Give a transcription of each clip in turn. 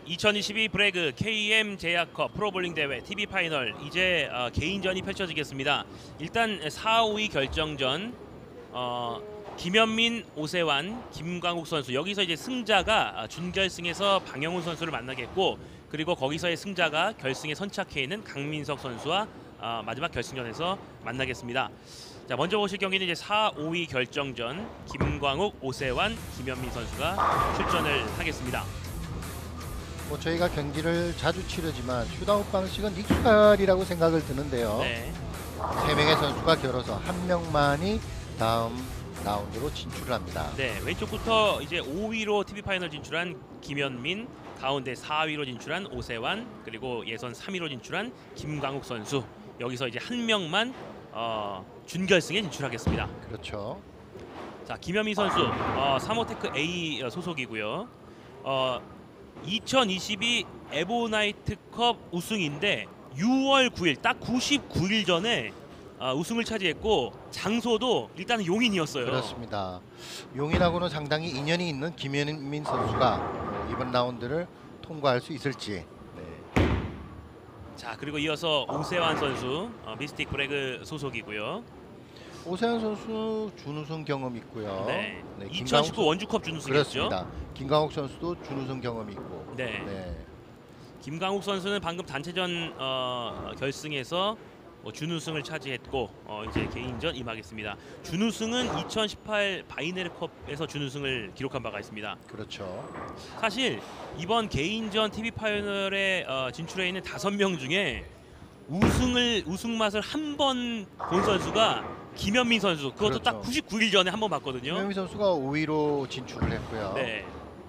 2022 브래그 KM 제약컵 프로볼링 대회 TV 파이널 이제 개인전이 펼쳐지겠습니다. 일단 4, 5위 결정전 김현민, 오세환, 김광욱 선수 여기서 이제 승자가 준결승에서 방영훈 선수를 만나겠고 그리고 거기서의 승자가 결승에 선착해 있는 강민석 선수와 마지막 결승전에서 만나겠습니다. 자, 먼저 보실 경기는 이제 4, 5위 결정전 김광욱, 오세환, 김현민 선수가 출전을 하겠습니다. 뭐 저희가 경기를 자주 치르지만 슛아웃 방식은 익숙하리라고 생각을 드는데요. 네. 3명의 선수가 결어서 한 명만이 다음 라운드로 진출을 합니다. 네, 왼쪽부터 이제 5위로 TV 파이널 진출한 김현민, 가운데 4위로 진출한 오세환, 그리고 예선 3위로 진출한 김광욱 선수. 여기서 이제 한 명만 준결승에 진출하겠습니다. 그렇죠. 자, 김현민 선수 사모테크 A 소속이고요. 2022 에보나이트컵 우승인데 6월 9일 딱 99일 전에 우승을 차지했고 장소도 일단은 용인이었어요. 그렇습니다. 용인하고는 상당히 인연이 있는 김현민 선수가 이번 라운드를 통과할 수 있을지. 네. 자, 그리고 이어서 오세환 선수 미스틱 브래그 소속이고요. 오세환 선수 준우승 경험 있고요. 네. 네, 2019 원주컵 준우승이었죠. 그렇습니다. 김광욱 선수도 준우승 경험이 있고. 네. 네. 김광욱 선수는 방금 단체전 결승에서 준우승을 차지했고 이제 개인전 임하겠습니다. 준우승은 2018 바이네르컵에서 준우승을 기록한 바가 있습니다. 그렇죠. 사실 이번 개인전 TV 파이널에 진출해 있는 5명 중에 우승 맛을 한 번 본 선수가 김현민 선수. 그것도 그렇죠. 딱 99일 전에 한 번 봤거든요. 김현민 선수가 5위로 진출을 했고요. 네.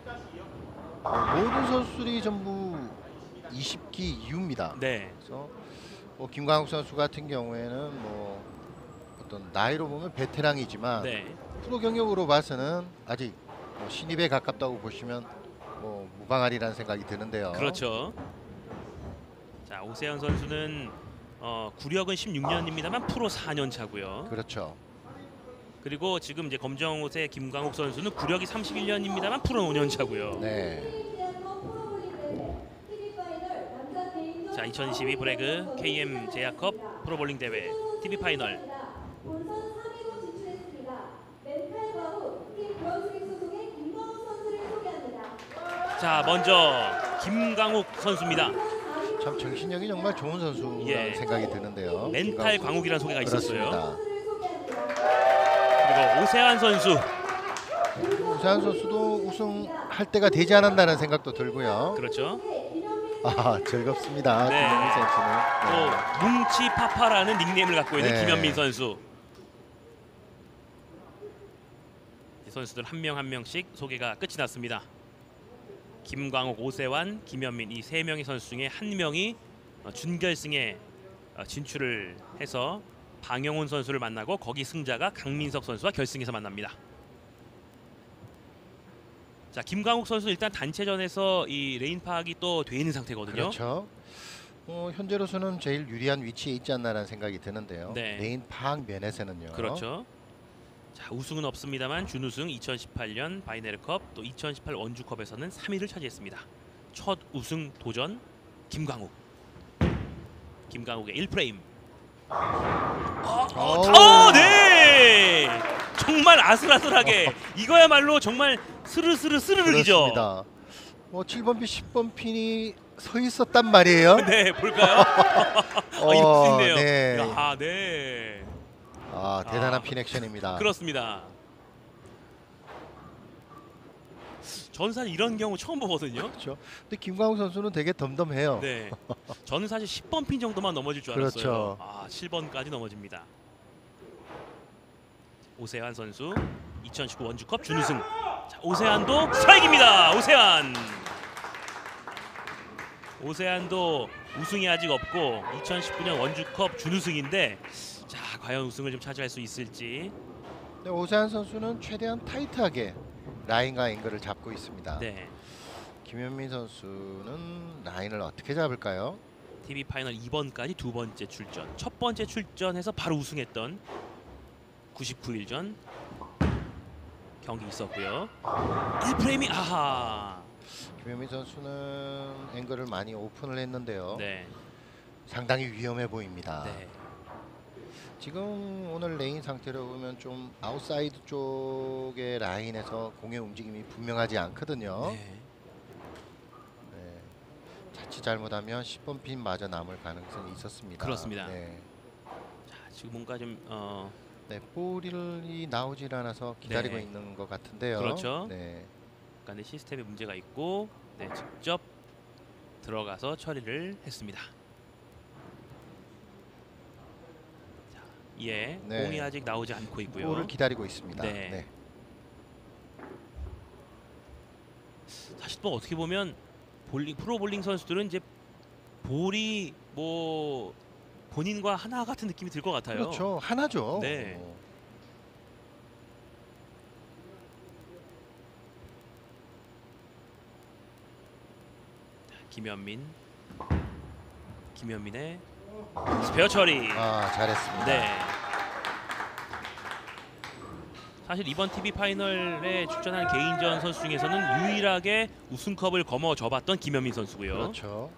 모든 선수들이 전부 20기 이후입니다. 네. 그래서 김광욱 선수 같은 경우에는 뭐 어떤 나이로 보면 베테랑이지만 네. 프로 경력으로 봐서는 아직 신입에 가깝다고 보시면 무방하리라는 생각이 드는데요. 그렇죠. 자, 오세환 선수는 구력은 16년입니다만 프로 4년 차고요. 그렇죠. 그리고 지금 이제 검정 옷의 김광욱 선수는 구력이 31년입니다만 프로 5년 차고요. 네. 자, 2022 브래그 KM 제약컵 프로볼링 대회 TV 파이널. 자, 먼저 김광욱 선수입니다. 참 정신력이 정말 좋은 선수라는 예. 생각이 드는데요. 멘탈 김광욱 광욱이라는 소개가 있었어요. 그렇습니다. 그리고 오세환 선수. 오세환 선수도 우승할 때가 되지 않았나라는 생각도 들고요. 그렇죠. 즐겁습니다. 네. 김현민 선수는. 또 뭉치파파라는 닉네임을 갖고 있는 네. 김현민 선수. 이 선수들 한 명 한 명씩 소개가 끝이 났습니다. 김광욱, 오세환, 김현민 이 3명의 선수 중에 한 명이 준결승에 진출을 해서 방영훈 선수를 만나고 거기 승자가 강민석 선수와 결승에서 만납니다. 자, 김광욱 선수 일단 단체전에서 이 레인 파악이 또 돼 있는 상태거든요. 그렇죠. 현재로서는 제일 유리한 위치에 있지 않나라는 생각이 드는데요. 네. 레인 파악 면에서는요. 그렇죠. 자, 우승은 없습니다만 준우승 2018년 바이네르컵 또 2018 원주컵에서는 3위를 차지했습니다. 첫 우승 도전 김광욱. 김광욱의 1프레임. 네! 정말 아슬아슬하게 이거야말로 정말 스르르기죠. 그렇습니다. 7번 핀, 10번 핀이 서 있었단 말이에요. 네, 볼까요? 이거 있네요. 네. 네. 대단한 핀 액션입니다. 그렇습니다. 저는 사실 이런 경우 처음 보거든요. 그렇죠. 근데 김광욱 선수는 되게 덤덤해요. 네. 저는 사실 10번 핀 정도만 넘어질 줄 알았어요. 그렇죠. 7번까지 넘어집니다. 오세환 선수 2019 원주컵 준우승. 자, 오세환도 스트라이크입니다. 오세환도 우승이 아직 없고 2019년 원주컵 준우승인데 자, 과연 우승을 좀 차지할 수 있을지. 네, 오세환 선수는 최대한 타이트하게 라인과 앵글을 잡고 있습니다. 네. 김현민 선수는 라인을 어떻게 잡을까요? TV 파이널 2번까지 두 번째 출전. 첫 번째 출전해서 바로 우승했던 99일 전 경기 있었고요. 1프레임이 김현민 선수는 앵글을 많이 오픈을 했는데요. 네. 상당히 위험해 보입니다. 네. 지금 오늘 레인 상태로 보면 좀 아웃사이드 쪽의 라인에서 공의 움직임이 분명하지 않거든요. 네. 네. 자칫 잘못하면 10번 핀 마저 남을 가능성이 있었습니다. 그렇습니다. 네. 자, 지금 뭔가 좀 네, 볼이 나오질 않아서 기다리고 네. 있는 것 같은데요. 그렇죠. 네. 약간의 시스템에 문제가 있고 네, 직접 들어가서 처리를 했습니다. 자, 예, 네. 공이 아직 나오지 않고 있고요. 볼을 기다리고 있습니다. 네. 네. 사실 또 어떻게 보면 프로 볼링 선수들은 이제 볼이 뭐 본인과 하나 같은 느낌이 들 것 같아요. 그렇죠. 하나죠. 네. 김현민의 스페어 처리. 아, 잘했습니다. 네. 사실 이번 TV 파이널에 출전한 개인전 선수 중에서는 유일하게 우승컵을 거머쥐어봤던 김현민 선수고요. 그렇죠.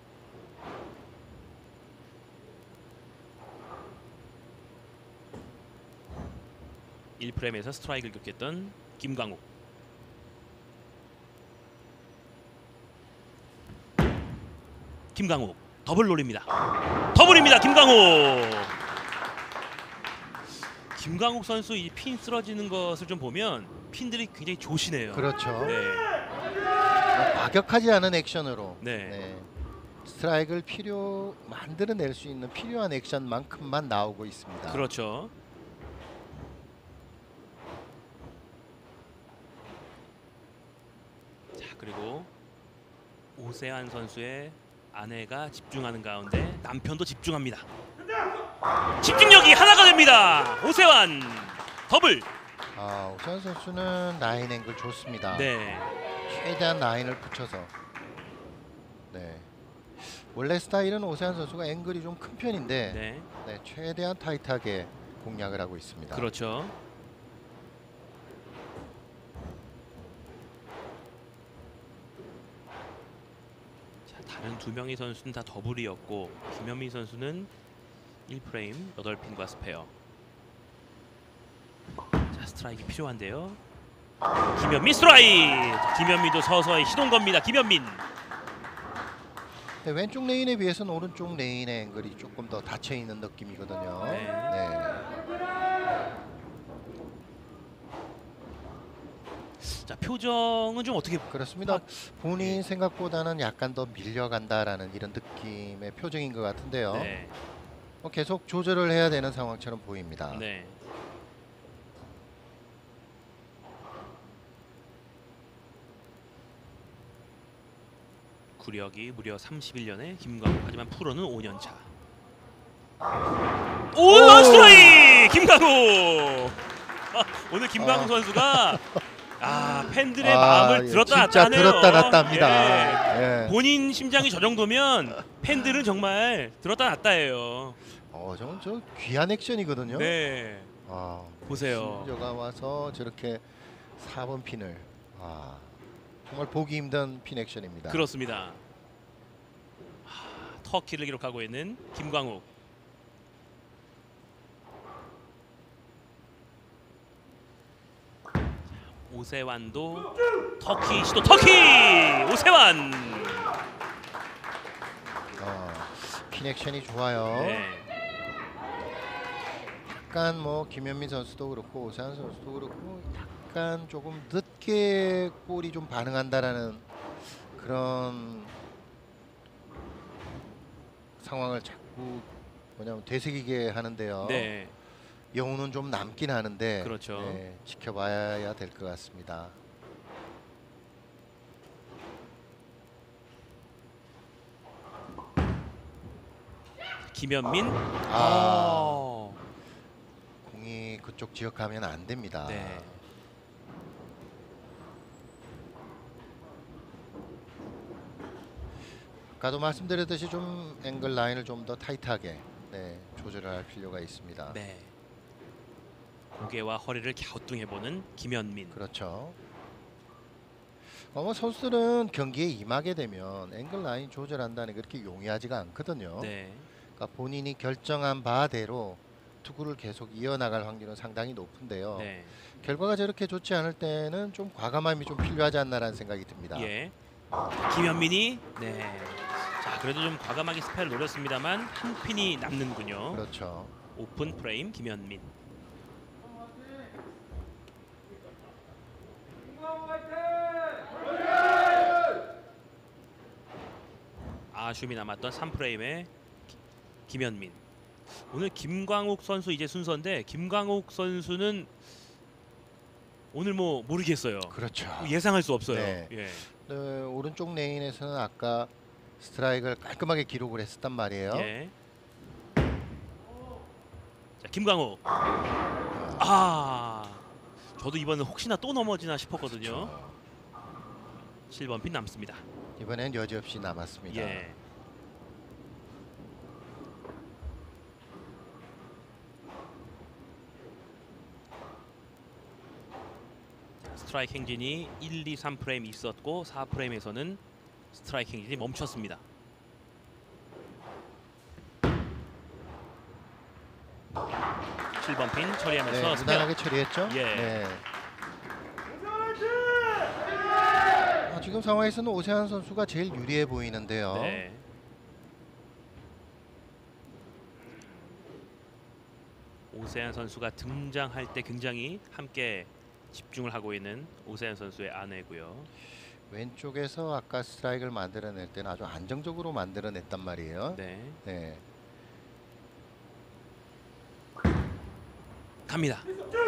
일 1프레임에서 스트라이크를 기록했던 김광욱. 김광욱 더블 노립니다. 더블입니다. 김광욱. 김광욱 선수 이 핀 쓰러지는 것을 좀 보면 핀들이 굉장히 조시네요. 그렇죠. 네. 과격하지 않은 액션으로 네. 스트라이크를 만들어낼 수 있는 필요한 액션만큼만 나오고 있습니다. 그렇죠. 자, 그리고 오세환 선수의 아내가 집중하는 가운데 남편도 집중합니다. 집중력이 하나가 됩니다. 오세환 더블. 아, 오세환 선수는 라인 앵글 좋습니다. 네. 최대한 라인을 붙여서. 네. 원래 스타일은 오세환 선수가 앵글이 좀 큰 편인데 네. 네, 최대한 타이트하게 공략을 하고 있습니다. 그렇죠. 자, 다른 두 명의 선수는 다 더블이었고 김현민 선수는 1프레임 8핀과 스페어. 자, 스트라이크 필요한데요. 김현민 스트라이크. 김현민도 서서히 시동 겁니다. 김현민. 네, 왼쪽 레인에 비해서는 오른쪽 레인의 앵글이 조금 더 닫혀 있는 느낌이거든요. 네. 자, 표정은 좀 어떻게 그렇습니다. 본인 생각보다는 약간 더 밀려간다라는 이런 느낌의 표정인 것 같은데요. 네. 계속 조절을 해야 되는 상황처럼 보입니다. 네. 구력이 무려 31년에 김광욱. 하지만 프로는 5년 차. 오, 스트라이크! 김광욱. 오늘 김광욱 선수가 팬들의 마음을 들었다 놨다 하네요. 들었다 놨다 합니다. 예. 본인 심장이 저 정도면 팬들은 정말 들었다 놨다예요. 저 귀한 액션이거든요. 네. 보세요. 신저가 와서 저렇게 4번 핀을 정말 보기 힘든 핀 액션입니다. 그렇습니다. 터키를 기록하고 있는 김광욱. 오세환도 터키 시도. 터키! 오세환! 핀 액션이 좋아요. 네. 약간 김현민 선수도 그렇고 오세환 선수도 그렇고 약간 조금 늦게 볼이 좀 반응한다라는 그런 상황을 자꾸 되새기게 하는데요. 네. 여운은 좀 남긴 하는데 그렇죠. 네, 지켜봐야 될 것 같습니다. 김현민. 공이 그쪽 지역 가면 안 됩니다. 네. 아까도 말씀드렸듯이 좀 앵글 라인을 좀 더 타이트하게 조절을 할 필요가 있습니다. 네. 고개와 허리를 갸우뚱해보는 김현민. 그렇죠. 선수들은 경기에 임하게 되면 앵글 라인 조절한다는 게 그렇게 용이하지가 않거든요. 네. 그러니까 본인이 결정한 바대로 투구를 계속 이어나갈 확률은 상당히 높은데요. 네. 결과가 저렇게 좋지 않을 때는 좀 과감함이 좀 필요하지 않나라는 생각이 듭니다. 예. 김현민이 네. 자, 그래도 좀 과감하게 스파이를 노렸습니다만 한 핀이 남는군요. 그렇죠. 오픈 프레임 김현민. 아쉬움이 남았던 3프레임의 김현민. 오늘 김광욱 선수 이제 순서인데 김광욱 선수는 오늘 뭐 모르겠어요. 그렇죠. 예상할 수 없어요. 네. 예. 네, 오른쪽 레인에서는 아까 스트라이크를 깔끔하게 기록을 했었단 말이에요. 예. 자, 김광욱. 저도 이번에 혹시나 또 넘어지나 싶었거든요. 그렇죠. 7번 핀 남습니다. 이번엔 여지없이 남았습니다. 예. 스트라이크 행진이 1, 2, 3프레임 있었고 4프레임에서는 스트라이크 행진이 멈췄습니다. (7번) 핀 처리하면서 네, 스페어. 무난하게 처리했죠. 예. 네. 지금 상황에서는 오세환 선수가 제일 유리해 보이는데요. 네. 오세환 선수가 등장할 때 굉장히 함께 집중을 하고 있는 오세환 선수의 아내고요. 왼쪽에서 아까 스트라이크를 만들어낼 때는 아주 안정적으로 만들어냈단 말이에요. 네. 네. 갑니다.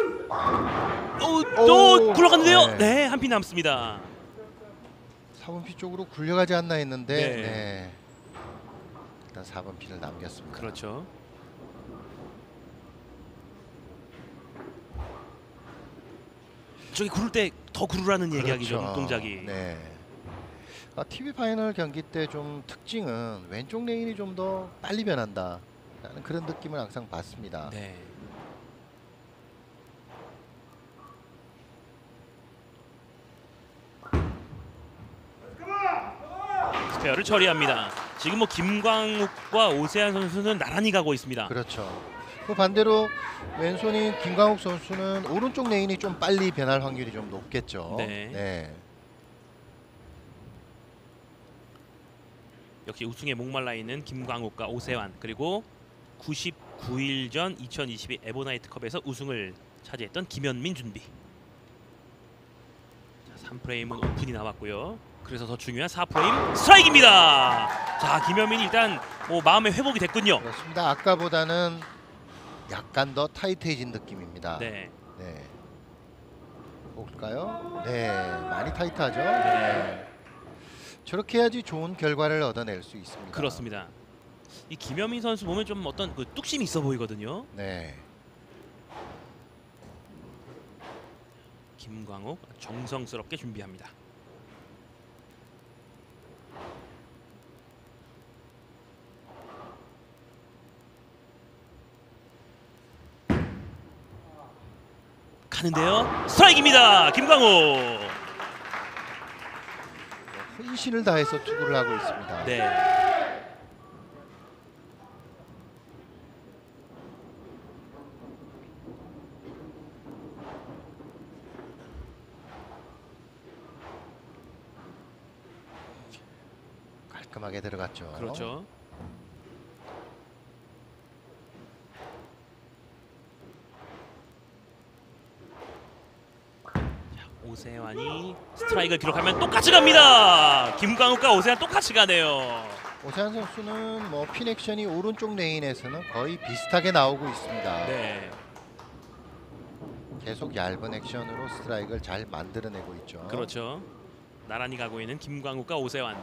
또 굴러갔는데요. 네. 네, 한 핀 남습니다. 4번 피 쪽으로 굴려가지 않나 했는데 네. 네. 일단 4번 피를 남겼습니다. 그렇죠. 저기 구를 때 더 구르라는 얘기하기죠. 그렇죠. 동작이. 네. TV 파이널 경기 때 좀 특징은 왼쪽 레인이 좀 더 빨리 변한다 라는 그런 느낌을 항상 받습니다. 네. 스페어를 처리합니다. 지금 뭐 김광욱과 오세환 선수는 나란히 가고 있습니다. 그렇죠. 그 반대로 왼손인 김광욱 선수는 오른쪽 레인이 좀 빨리 변할 확률이 좀 높겠죠. 네. 역시 우승에 목말라 있는 김광욱과 오세환, 그리고 99일 전 2022 에보나이트컵에서 우승을 차지했던 김현민 준비. 자, 3프레임은 오픈이 남았고요. 그래서 더 중요한 4프레임 스트라이크입니다. 자, 김현민이 일단 뭐 마음의 회복이 됐군요. 그렇습니다. 아까보다는 약간 더 타이트해진 느낌입니다. 네. 네. 볼까요? 네, 많이 타이트하죠. 네. 저렇게 해야지 좋은 결과를 얻어낼 수 있습니다. 그렇습니다. 이 김현민 선수 보면 좀 어떤 그 뚝심이 있어 보이거든요. 네. 김광욱 정성스럽게 준비합니다. 가는데요. 스트라이크입니다. 김광욱. 헌신을 다해서 투구를 하고 있습니다. 네. 깔끔하게 들어갔죠. 그렇죠. 오세환이 스트라이크를 기록하면 똑같이 갑니다. 김광욱과 오세환 똑같이 가네요. 오세환 선수는 뭐 핀 액션이 오른쪽 레인에서는 거의 비슷하게 나오고 있습니다. 네. 계속 얇은 액션으로 스트라이크를 잘 만들어내고 있죠. 그렇죠. 나란히 가고 있는 김광욱과 오세환.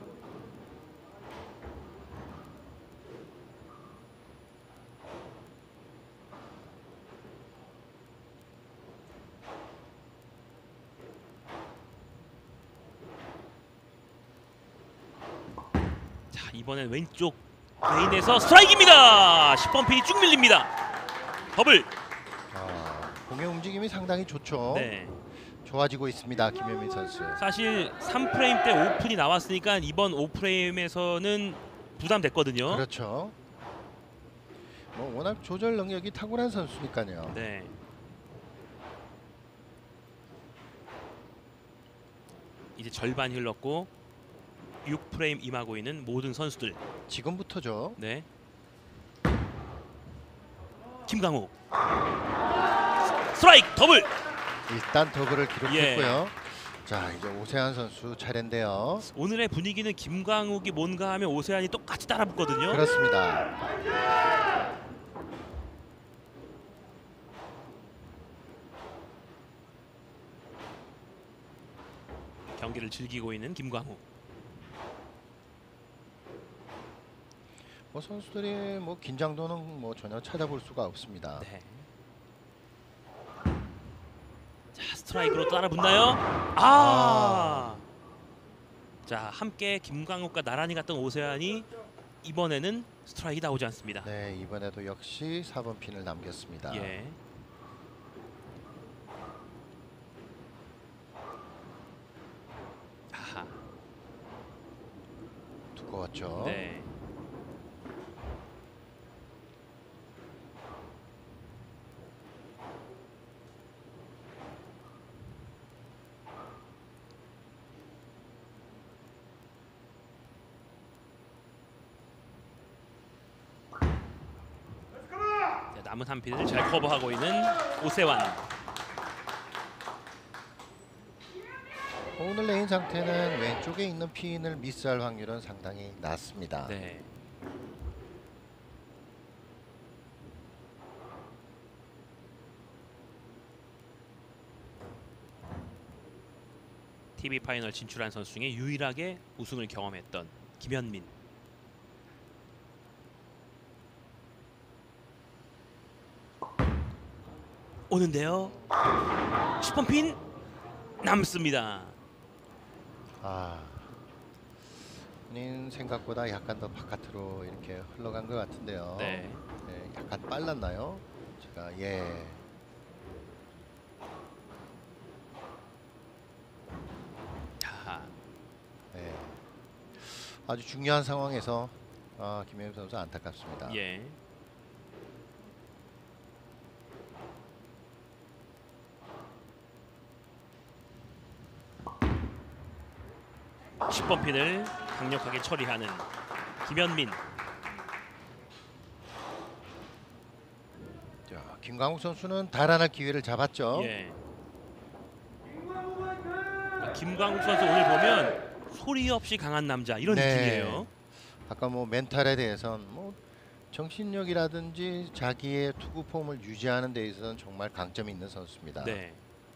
자, 이번엔 왼쪽 레인에서 스트라이크입니다. 10번 핀이 쭉 밀립니다. 더블. 공의 움직임이 상당히 좋죠. 네. 좋아지고 있습니다. 김현민 선수. 사실 3프레임 때 오픈이 나왔으니까 이번 5프레임에서는 부담됐거든요. 그렇죠. 뭐 워낙 조절 능력이 탁월한 선수니까요. 네. 이제 절반이 흘렀고 6프레임 임하고 있는 모든 선수들. 지금부터죠. 네. 김강욱. 스트라이크 더블. 일단 더블을 기록했고요. 자, 이제 오세환 선수 차례인데요. 오늘의 분위기는 김강욱이 뭔가 하면 오세환이 똑같이 따라붙거든요. 그렇습니다. 경기를 즐기고 있는 김광욱. 뭐 선수들이 뭐 긴장도는 뭐 전혀 찾아볼 수가 없습니다. 네. 자, 스트라이크로 따라붙나요? 아! 자, 함께 김광욱과 나란히 갔던 오세환이 이번에는 스트라이크 나오지 않습니다. 네, 이번에도 역시 4번 핀을 남겼습니다. 예. 아하. 두꺼웠죠. 네. 자, 남은 한 핀을 잘 커버하고 있는 오세환. 오늘 레인 상태는 왼쪽에 있는 핀을 미스할 확률은 상당히 낮습니다. 네. TV 파이널 진출한 선수 중에 유일하게 우승을 경험했던 김현민. 오는데요. 10번 핀 남습니다. 아, 본인 생각보다 약간 더 바깥으로 이렇게 흘러간 것 같은데요. 네. 네, 약간 빨랐나요? 제가 예. 자, 네. 아주 중요한 상황에서 김혜우 선수 안타깝습니다. 예. (10번) 핀을 강력하게 처리하는 김현민. 자, 김광욱 선수는 달아날 기회를 잡았죠. 예. 김광욱 선수 오늘 보면 소리 없이 강한 남자 이런 네. 느낌이에요. 아까 뭐 멘탈에 대해서는 뭐 정신력이라든지 자기의 투구 폼을 유지하는 데 있어서는 정말 강점이 있는 선수입니다. 네.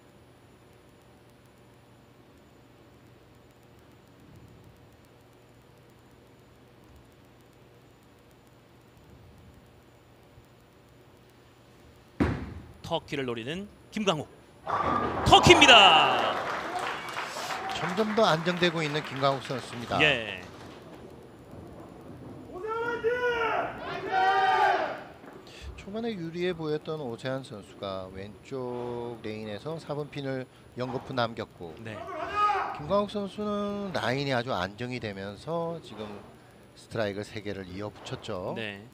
터키를 노리는 김광욱. 터키입니다. 점점 더 안정되고 있는 김광욱 선수입니다. 예. 초반에 유리해 보였던 오세환 선수가 왼쪽 레인에서 4번 핀을 연거푸 남겼고, 네. 김광욱 선수는 라인이 아주 안정이 되면서 지금 스트라이크 3개를 이어붙였죠. 네.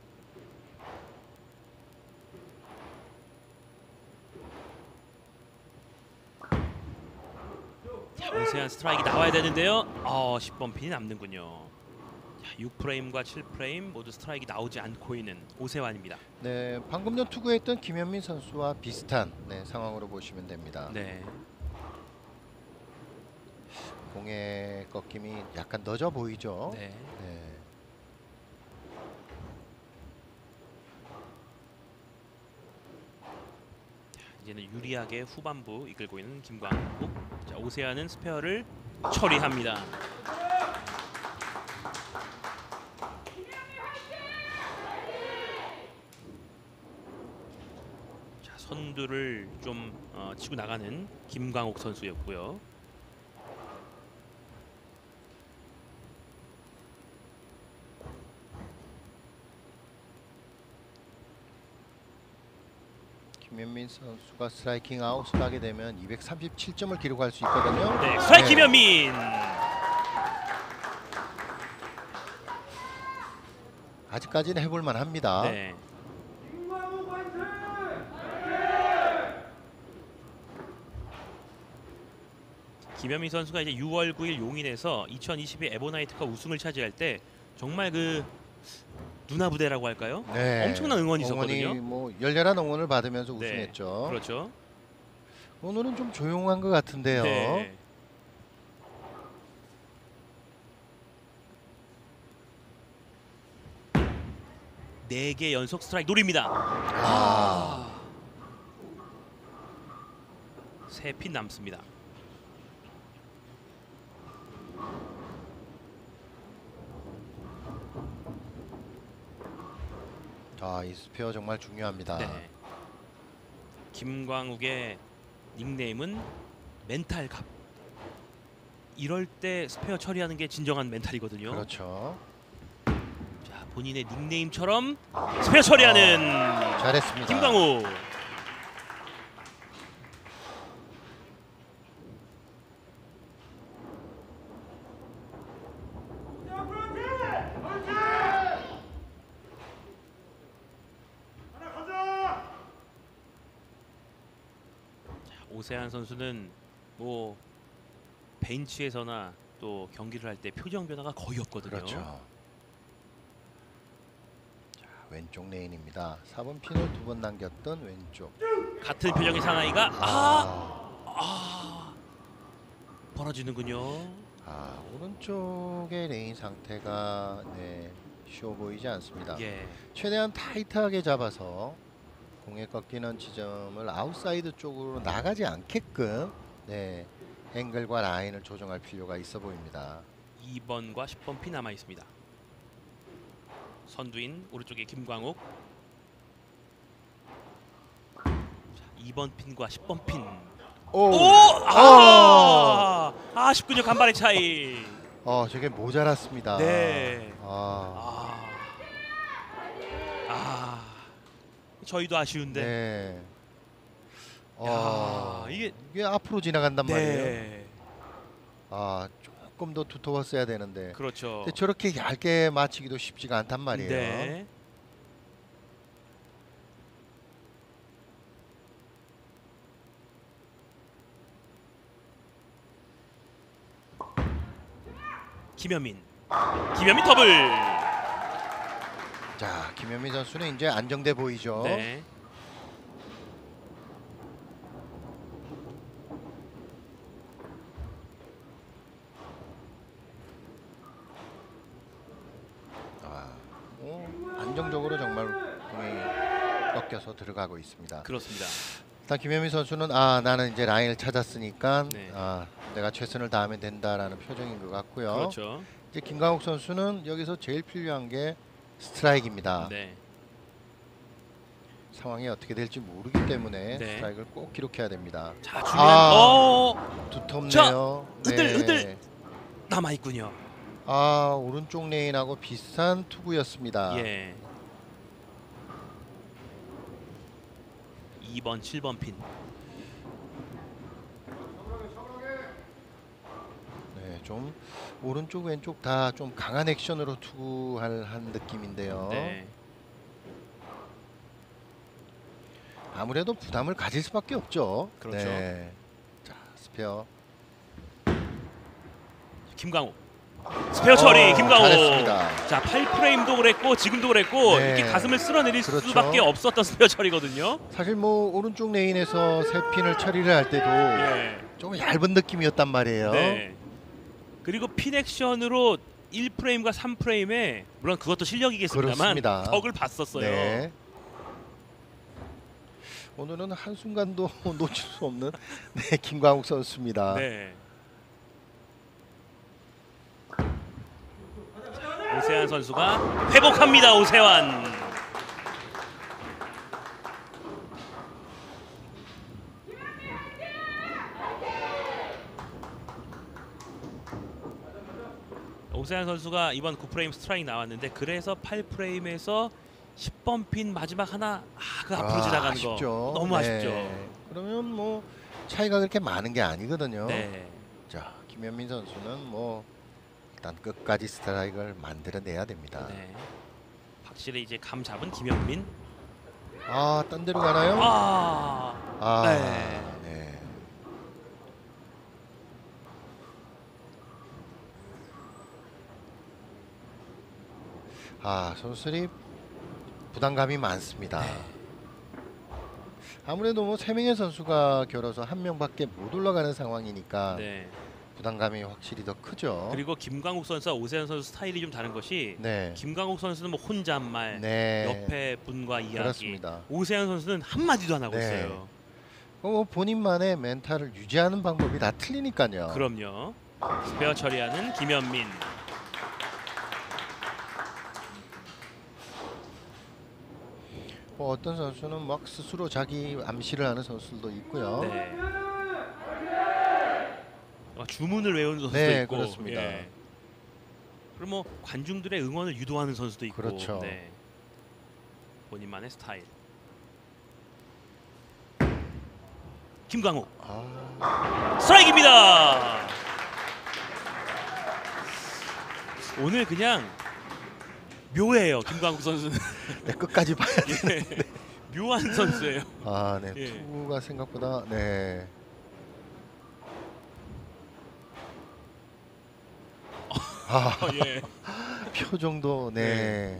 자, 오세환 스트라이크 나와야 되는데요. 10번 핀이 남는군요. 자, 6프레임과 7프레임 모두 스트라이크 나오지 않고 있는 오세환입니다. 네, 방금 전 투구했던 김현민 선수와 비슷한 상황으로 보시면 됩니다. 네. 공의 꺾임이 약간 늦어 보이죠. 네. 네. 이제는 유리하게 후반부 이끌고 있는 김광욱. 자, 오세환은 스페어를 처리합니다. 자, 선두를 좀 치고 나가는 김광욱 선수였고요. 김현민 선수가 스트라이킹 아웃을 하게 되면 237점을 기록할 수 있거든요. 네, 스트라이크 김현민. 아직까지는 해볼만 합니다. 네. 김현민 선수가 이제 6월 9일 용인에서 2022 에보나이트컵 우승을 차지할 때 정말 그 누나 부대라고 할까요? 네. 엄청난 응원이 있었거든요. 응원이 뭐 열렬한 응원을 받으면서 네, 우승했죠. 그렇죠. 오늘은 좀 조용한 것 같은데요. 네. 네 개 연속 스트라이크 노립니다. 세 핀 남습니다. 자, 이 스페어 정말 중요합니다. 네. 김광욱의 닉네임은 멘탈갑. 이럴 때 스페어 처리하는 게 진정한 멘탈이거든요. 그렇죠. 자, 본인의 닉네임처럼 스페어 처리하는 잘했습니다. 김광욱. 오세환 선수는 뭐 벤치에서나 또 경기를 할 때 표정 변화가 거의 없거든요. 그렇죠. 자, 왼쪽 레인입니다. 4번 핀을 2번 남겼던 왼쪽. 같은 표정의 사나이가 벌어지는군요. 오른쪽의 레인 상태가 쉬워 보이지 않습니다. 예. 최대한 타이트하게 잡아서 공에 꺾이는 지점을 아웃사이드 쪽으로 나가지 않게끔 앵글과 라인을 조정할 필요가 있어 보입니다. 2번과 10번 핀 남아 있습니다. 선두인 오른쪽에 김광욱. 자, 2번 핀과 10번 핀. 아쉽군요. 간발의 차이. 저게 모자랐습니다. 네. 아, 저희도 아쉬운데. 네. 야, 이게 앞으로 지나간단 말이에요. 네. 조금 더 두터웠어야 되는데. 그렇죠. 근데 저렇게 얇게 맞히기도 쉽지가 않단 말이에요. 네. 김현민 더블. 자, 김현민 선수는 이제 안정돼 보이죠. 네. 안정적으로 정말 공이 꺾여서 들어가고 있습니다. 그렇습니다. 일단 김현민 선수는 나는 이제 라인을 찾았으니까 네. 내가 최선을 다하면 된다라는 표정인 것 같고요. 그렇죠. 이제 김광욱 선수는 여기서 제일 필요한 게 스트라이크입니다. 네. 상황이 어떻게 될지 모르기 때문에 네. 스트라이크를 꼭 기록해야 됩니다. 자, 중요한 두텁네요. 흔들 남아 있군요. 오른쪽 레인하고 비슷한 투구였습니다. 예. 2번, 7번 핀. 좀 오른쪽 왼쪽 다 좀 강한 액션으로 투구한 느낌인데요. 네. 아무래도 부담을 가질 수밖에 없죠. 그렇죠. 자, 스페어. 김광욱. 스페어 처리 김광욱. 잘했습니다. 자, 8프레임도 그랬고 지금도 그랬고 네. 이렇게 가슴을 쓸어내릴 그렇죠. 수밖에 없었던 스페어 처리거든요. 사실 뭐 오른쪽 레인에서 세 핀을 처리를 할 때도 좀 얇은 느낌이었단 말이에요. 네. 그리고 핀 액션으로 1프레임과 3프레임에 물론 그것도 실력이겠습니다만 그렇습니다. 덕을 봤었어요. 네. 오늘은 한순간도 놓칠 수 없는 김광욱 선수입니다. 네. 오세환 선수가 회복합니다. 오세환. 오세환 선수가 이번 9프레임 스트라이크 나왔는데 그래서 8프레임에서 뒷범핀 마지막 하나 그 앞으로 지나가는 아쉽죠. 거 너무 네. 아쉽죠. 그러면 뭐 차이가 그렇게 많은 게 아니거든요. 네. 자, 김현민 선수는 뭐 일단 끝까지 스트라이크를 만들어내야 됩니다. 네. 확실히 이제 감 잡은 김현민. 아, 딴 데로 가나요? 아, 네. 네. 아, 선수들이 부담감이 많습니다. 네. 아무래도 뭐 세 명의 선수가 결어서 한 명밖에 못 올라가는 상황이니까 네. 부담감이 확실히 더 크죠. 그리고 김광욱 선수와 오세현 선수 스타일이 좀 다른 것이 네, 김광욱 선수는 뭐 혼잣말, 네, 옆에 분과 이야기. 그렇습니다. 오세현 선수는 한 마디도 안 하고 네. 있어요. 뭐 본인만의 멘탈을 유지하는 방법이 다 틀리니까요. 그럼요. 스페어 처리하는 김현민. 뭐 어떤 선수는 막 스스로 자기 암시를 하는 선수들도 있고요. 네. 주문을 외우는 선수도 네, 있고. 그렇습니다. 예. 그리고 뭐 관중들의 응원을 유도하는 선수도 있고. 그렇죠. 네. 본인만의 스타일. 김광욱 아, 스트라이크입니다. 오늘 그냥 묘해요. 김광욱 선수는. 네, 끝까지 봐야 돼. 예. 묘한 선수예요. 아, 네, 예. 투구가 생각보다 네. 아, 예. 표정도 네.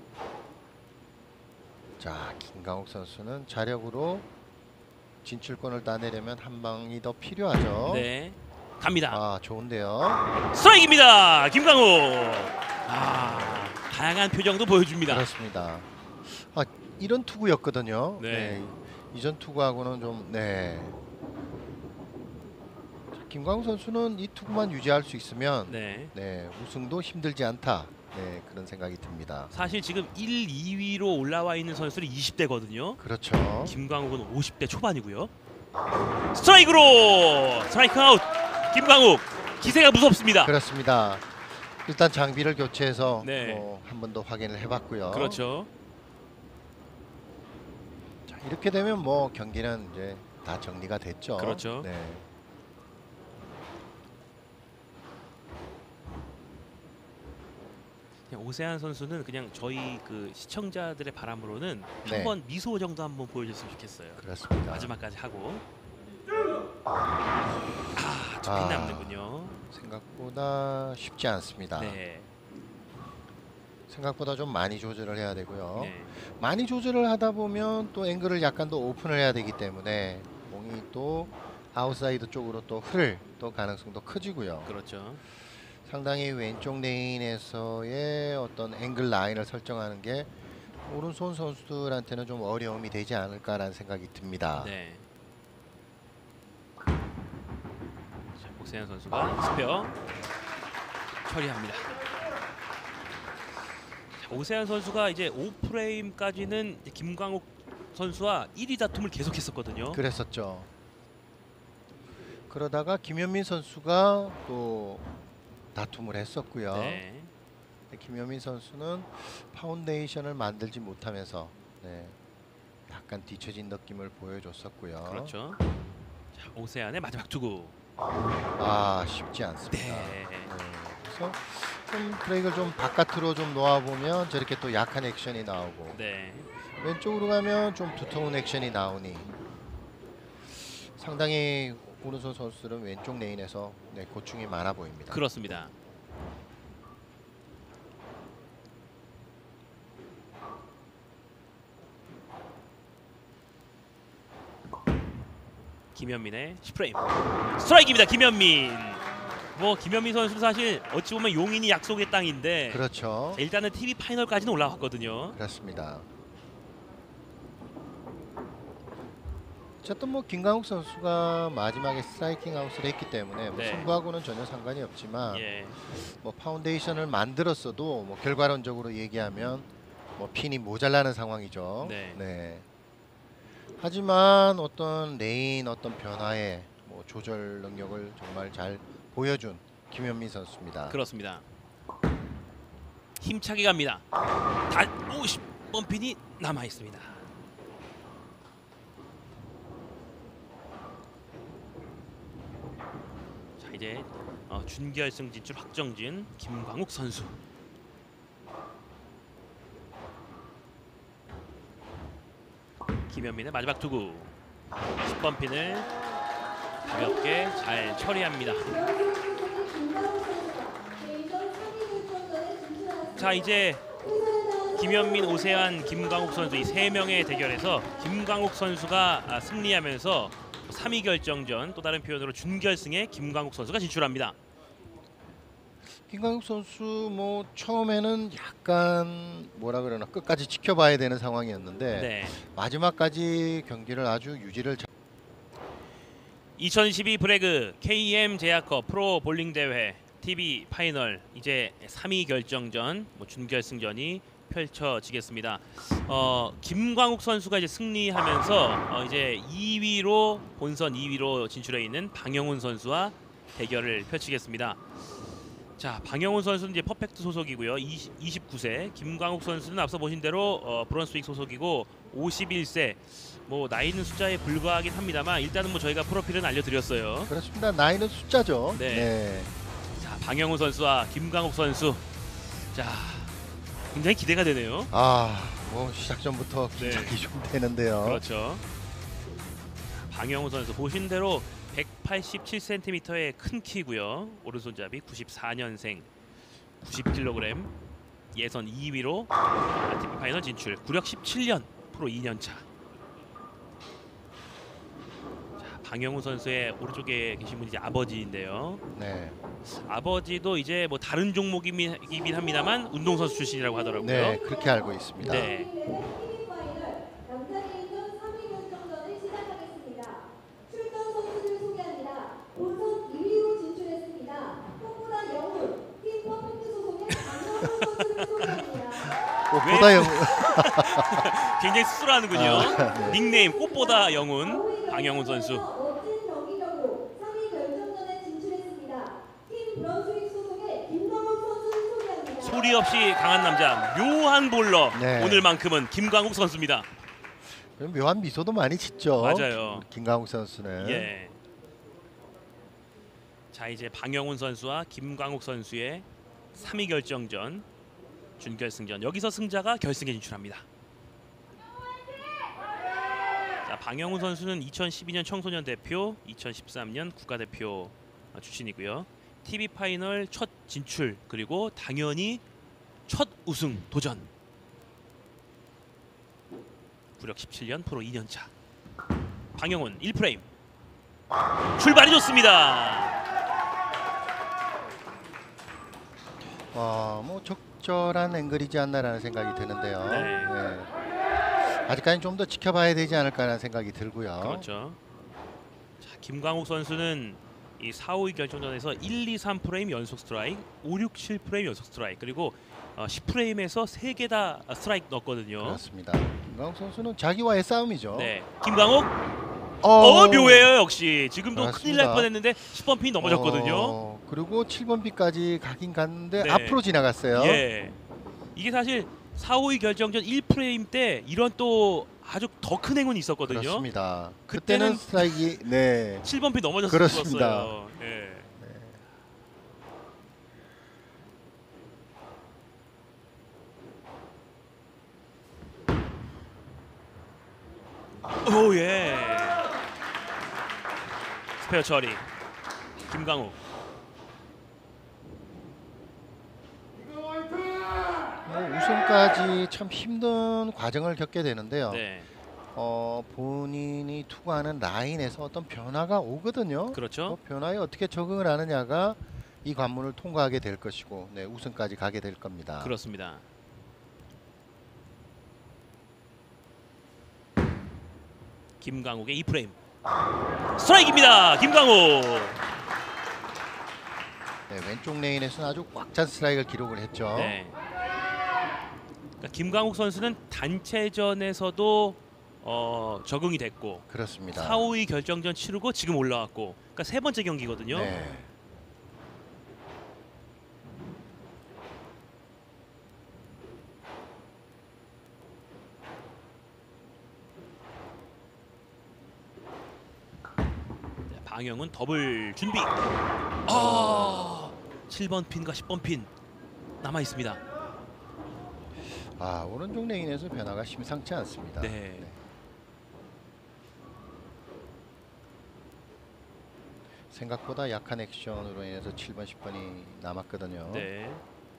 자, 김강욱 선수는 자력으로 진출권을 따내려면 한 방이 더 필요하죠. 네. 갑니다. 아, 좋은데요. 스트라이크입니다. 김광욱. 다양한 표정도 보여줍니다. 그렇습니다. 아, 이런 투구였거든요. 네. 네. 이전 투구하고는 좀 네. 자, 김광욱 선수는 이 투구만 유지할 수 있으면 네. 네, 우승도 힘들지 않다. 네, 그런 생각이 듭니다. 사실 지금 1, 2위로 올라와 있는 선수들이 20대거든요. 그렇죠. 김광욱은 50대 초반이고요. 스트라이크로 스트라이크 아웃. 김광욱 기세가 무섭습니다. 그렇습니다. 일단 장비를 교체해서 네. 한 번 더 확인을 해봤고요. 그렇죠. 자, 이렇게 되면 뭐 경기는 이제 다 정리가 됐죠. 그렇죠. 네. 그냥 오세한 선수는 그냥 저희 그 시청자들의 바람으로는 네. 한번 미소 정도 한번 보여줬으면 좋겠어요. 그렇습니다. 마지막까지 하고. 좀 아. 빗남는군요. 생각보다 쉽지 않습니다. 네. 생각보다 좀 많이 조절을 해야 되고요. 네. 많이 조절을 하다 보면 또 앵글을 약간 더 오픈을 해야 되기 때문에 공이 또 아웃사이드 쪽으로 또 흐를 또 가능성도 커지고요. 그렇죠. 상당히 왼쪽 레인에서의 어떤 앵글 라인을 설정하는 게 오른손 선수들한테는 좀 어려움이 되지 않을까라는 생각이 듭니다. 네. 자, 오세한 선수가 스페어 처리합니다. 자, 오세한 선수가 이제 5프레임까지는 김광욱 선수와 1위 다툼을 계속했었거든요. 그랬었죠. 그러다가 김현민 선수가 또 다툼을 했었고요. 네. 김현민 선수는 파운데이션을 만들지 못하면서 네, 약간 뒤처진 느낌을 보여줬었고요. 그렇죠. 자, 오세안의 마지막 투구. 아, 쉽지 않습니다. 네. 그래서 좀 브레이크를 좀 바깥으로 좀 놓아보면 저렇게 또 약한 액션이 나오고 네. 왼쪽으로 가면 좀 두터운 액션이 나오니 상당히 오른손 선수들은 왼쪽 레인에서 네, 고충이 많아 보입니다. 그렇습니다. 김현민의 10프레임 스트라이크입니다. 김현민. 뭐 김현민 선수 사실 어찌 보면 용인이 약속의 땅인데 그렇죠. 일단은 TV 파이널까지는 올라왔거든요. 그렇습니다. 어쨌든 뭐 김강욱 선수가 마지막에 스트라이킹 아웃을 했기 때문에 뭐 네. 승부하고는 전혀 상관이 없지만 예. 뭐 파운데이션을 만들었어도 뭐 결과론적으로 얘기하면 뭐 핀이 모자라는 상황이죠. 네. 하지만 어떤 레인 어떤 변화의 뭐 조절 능력을 정말 잘 보여준 김현민 선수입니다. 그렇습니다. 힘차게 갑니다. 다 50번 핀이 남아 있습니다. 자, 이제 준결승 진출 확정진 김광욱 선수. 김현민의 마지막 투구. 10번 핀을 가볍게 잘 처리합니다. 자, 이제 김현민, 오세환, 김광욱 선수 이 세 명의 대결에서 김광욱 선수가 승리하면서 3위 결정전, 또 다른 표현으로 준결승에 김광욱 선수가 진출합니다. 김광욱 선수 뭐 처음에는 약간 뭐라 그러나 끝까지 지켜봐야 되는 상황이었는데 네. 마지막까지 경기를 아주 유지를 2012 브래그 KM 제야컵 프로 볼링 대회 TV 파이널, 이제 3위 결정전, 준결승전이 펼쳐지겠습니다. 김광욱 선수가 이제 승리하면서 이제 2위로 본선 2위로 진출해 있는 방영훈 선수와 대결을 펼치겠습니다. 자, 방영훈 선수는 이제 퍼펙트 소속이고요. 29세. 김광욱 선수는 앞서 보신 대로 브런스윅 소속이고 51세. 뭐 나이는 숫자에 불과하긴 합니다만 일단은 뭐 저희가 프로필은 알려드렸어요. 그렇습니다. 나이는 숫자죠. 네. 네. 자, 방영훈 선수와 김광욱 선수. 자, 굉장히 기대가 되네요. 뭐 시작 전부터 긴장이 좀 되는데요. 그렇죠. 방영훈 선수 보신 대로 187cm의 큰 키고요. 오른손잡이 94년생, 90kg, 예선 2위로 TV 파이널 진출, 구력 17년, 프로 2년차. 방영훈 선수의 오른쪽에 계신 분이 이제 아버지인데요. 네. 아버지도 이제 뭐 다른 종목이긴 합니다만 운동선수 출신이라고 하더라고요. 네, 그렇게 알고 있습니다. 네. 꽃보다 영 굉장히 수술하는군요. 네. 닉네임 꽃보다 영훈 방영훈 선수. 소리 없이 강한 남자, 묘한 볼러. 네. 오늘만큼은 김광욱 선수입니다. 묘한 미소도 많이 짓죠. 맞아요. 김광욱 선수는. 예. 자, 이제 방영훈 선수와 김광욱 선수의 3위 결정전, 준결승전. 여기서 승자가 결승에 진출합니다. 자, 방영훈 선수는 2012년 청소년 대표, 2013년 국가대표 출신이고요. TV 파이널 첫 진출, 그리고 당연히 첫 우승 도전. 구력 17년, 프로 2년차. 방영훈 1프레임. 출발이 좋습니다. 뭐 적절한 앵글이지 않나라는 생각이 드는데요. 네. 아직까지 좀 더 지켜봐야 되지 않을까라는 생각이 들고요. 그렇죠. 자, 김광욱 선수는 이 4, 5위 결정전에서 1, 2, 3프레임 연속 스트라이크, 5, 6, 7프레임 연속 스트라이크, 그리고 10프레임에서 3개 다 스트라이크 넣었거든요. 그렇습니다. 김광욱 선수는 자기와의 싸움이죠. 네. 김광욱 묘해요. 역시 지금도 그렇습니다. 큰일 날 뻔했는데 10번 핀 넘어졌거든요. 그리고 7번 핀까지 가긴 갔는데 네. 앞으로 지나갔어요. 예. 이게 사실 4, 5위 결정전 1프레임 때 이런 또 아주 더 큰 행운이 있었거든요. 그렇습니다. 그때는 그때는 스트라이크 7번 핀 넘어졌었어요. 그렇습니다. 예. 오, 예. 스페어 처리. 김광욱. 우승까지 참 힘든 과정을 겪게 되는데요. 네. 본인이 투구하는 라인에서 어떤 변화가 오거든요. 그렇죠. 그 변화에 어떻게 적응을 하느냐가 이 관문을 통과하게 될 것이고, 네, 우승까지 가게 될 겁니다. 그렇습니다. 김광욱의 2프레임. 스트라이크입니다. 김광욱. 네, 왼쪽 레인에서는 아주 꽉 찬 스트라이크를 기록을 했죠. 네. 그러니까 김광욱 선수는 단체전에서도 적응이 됐고, 그렇습니다. 4, 5위 결정전 치르고 지금 올라왔고, 그러니까 세 번째 경기거든요. 네. 방영훈 더블 준비. 아, 7번 핀과 10번 핀 남아 있습니다. 아, 오른쪽 레인에서 변화가 심상치 않습니다. 네. 생각보다 약한 액션으로 인해서 7번, 10번이 남았거든요. 네.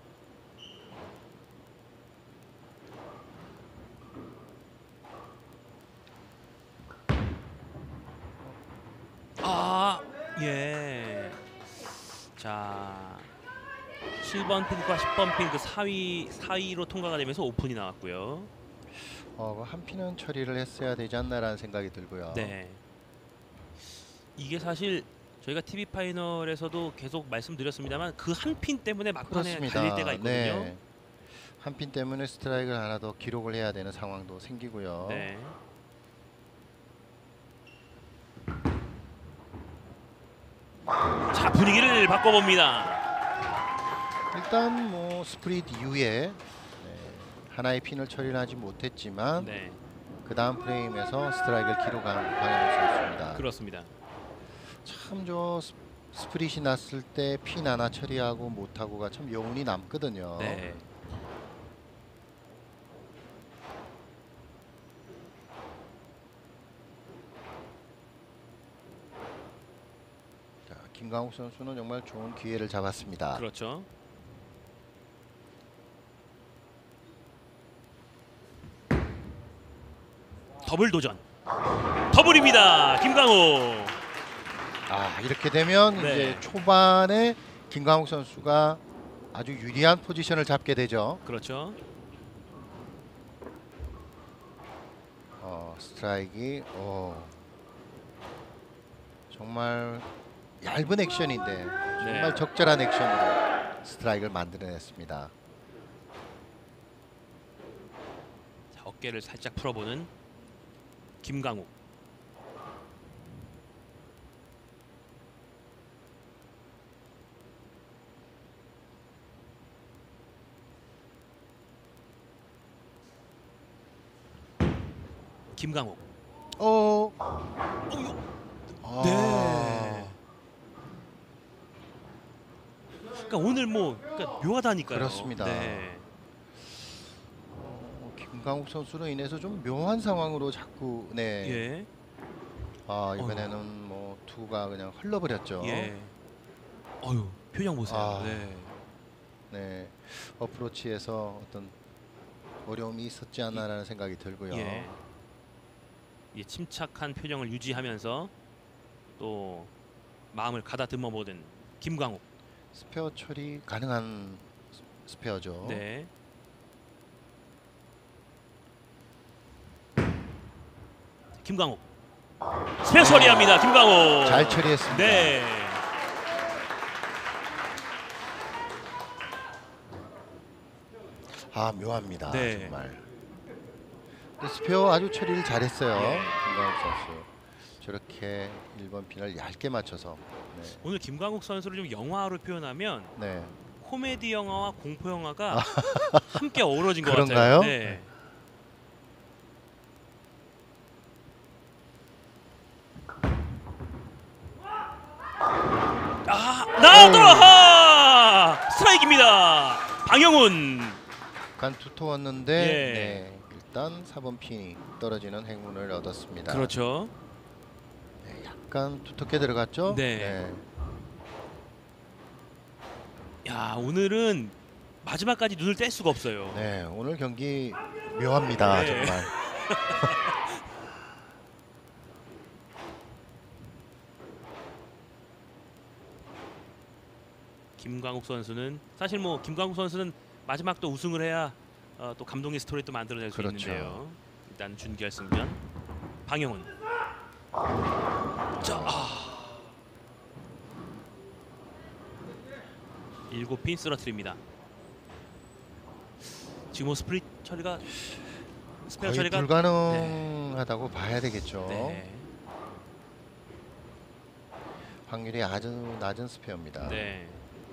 아, 예. 자, 7번 핀과 10번 핀 그 사이로 통과가 되면서 오픈이 나왔고요. 한 핀은 처리를 했어야 되지 않나라는 생각이 들고요. 네. 이게 사실 저희가 TV 파이널에서도 계속 말씀드렸습니다만 그 한 핀 때문에 막판에 그렇습니다. 갈릴 때가 있거든요. 네. 한 핀 때문에 스트라이크를 하나 더 기록을 해야 되는 상황도 생기고요. 네. 자, 분위기를 바꿔봅니다. 일단 뭐 스프릿 이후에 하나의 핀을 처리를 하지 못했지만 네, 그 다음 프레임에서 스트라이크를 기록한 방향을 썼습니다. 그렇습니다. 참 저 스프릿이 났을 때 핀 하나 처리하고 못하고가 참 여운이 남거든요. 네. 자, 김강욱 선수는 정말 좋은 기회를 잡았습니다. 그렇죠. 더블 도전. 더블입니다. 김강욱. 아, 이렇게 되면 네. 이제 초반에 김강욱 선수가 아주 유리한 포지션을 잡게 되죠. 그렇죠. 스트라이크 정말 얇은 액션인데 정말 네. 적절한 액션으로 스트라이크를 만들어냈습니다. 자, 어깨를 살짝 풀어보는 김강욱. 김강욱. 어, 어유. 아, 네. 그러니까 오늘 뭐 그러니까 묘하다니까요. 그렇습니다. 네. 김강욱 선수로 인해서 좀 묘한 상황으로 자꾸 예. 이번에는 뭐 투가 그냥 흘러버렸죠. 예. 어유, 표정 보세요. 아. 네. 네, 어프로치에서 어떤 어려움이 있었지 않나라는 생각이 들고요. 예. 이 침착한 표정을 유지하면서 또 마음을 가다듬어 보는 김광욱. 스페어 처리 가능한 스페어죠. 네. 김광욱. 스페어 처리합니다. 김광욱. 잘 처리했습니다. 네. 묘합니다. 네. 정말. 근데 스페어 아주 처리를 잘했어요. 예. 김광욱 선수. 저렇게 1번 핀을 얇게 맞춰서. 오늘 김광욱 선수를 좀 영화로 표현하면 네. 코미디 영화와 공포 영화가 함께 어우러진 것 그런가요? 같아요. 네. 나오더라! 스트라이크입니다. 방영훈. 약간 두터웠는데 예. 네, 일단 4번 핀이 떨어지는 행운을 얻었습니다. 그렇죠. 네, 약간 두텁게 들어갔죠? 네. 야, 오늘은 마지막까지 눈을 뗄 수가 없어요. 네, 오늘 경기 묘합니다. 네. 정말. 김광욱 선수는 사실 뭐 김광욱 선수는 마지막 또 우승을 해야 또 감동의 스토리 또 만들어낼 수 그렇죠. 있는데요. 일단 준결승전 방영훈. 자, 7핀 쓰러뜨립니다. 지금 뭐 스프릿 처리가 스페어 거의 처리가 불가능하다고 봐야 되겠죠. 네. 확률이 아주 낮은 스페어입니다. 네.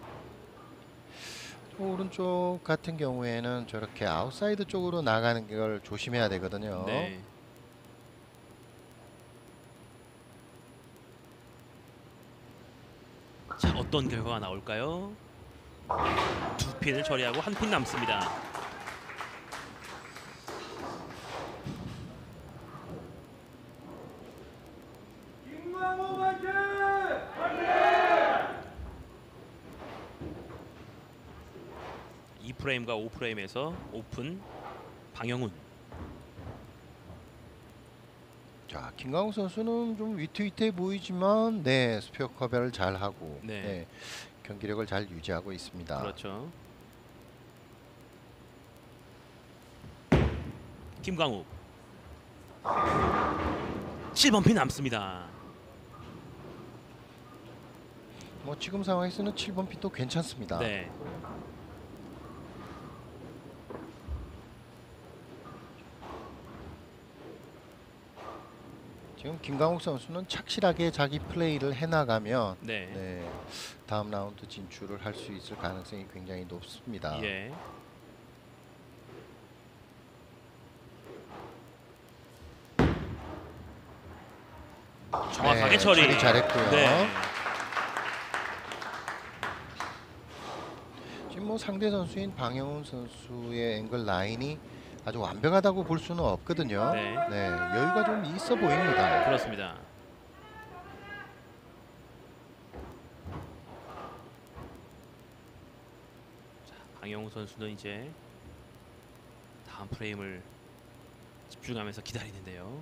오른쪽 같은 경우에는 저렇게 아웃사이드 쪽으로 나가는 걸 조심해야 되거든요. 네. 어떤 결과가 나올까요? 두 핀을 처리하고 한 핀 남습니다. 이 프레임과 5프레임에서 오픈 방영훈. 자, 김강욱 선수는 좀 위태위태해 보이지만 네, 스페어 커버를 잘 하고 네. 네, 경기력을 잘 유지하고 있습니다. 그렇죠. 김광욱 7번 핀 남습니다. 뭐 지금 상황에서는 7번 핀도 괜찮습니다. 네. 지금 김강욱 선수는 착실하게 자기 플레이를 해나가면 네. 네, 다음 라운드 진출을 할 수 있을 가능성이 굉장히 높습니다. 예. 정확하게 네, 처리. 잘했고요. 네. 지금 뭐 상대 선수인 방영훈 선수의 앵글 라인이 아주 완벽하다고 볼 수는 없거든요. 네. 네, 여유가 좀 있어 보입니다. 그렇습니다. 자, 방영훈 선수는 이제 다음 프레임을 집중하면서 기다리는데요.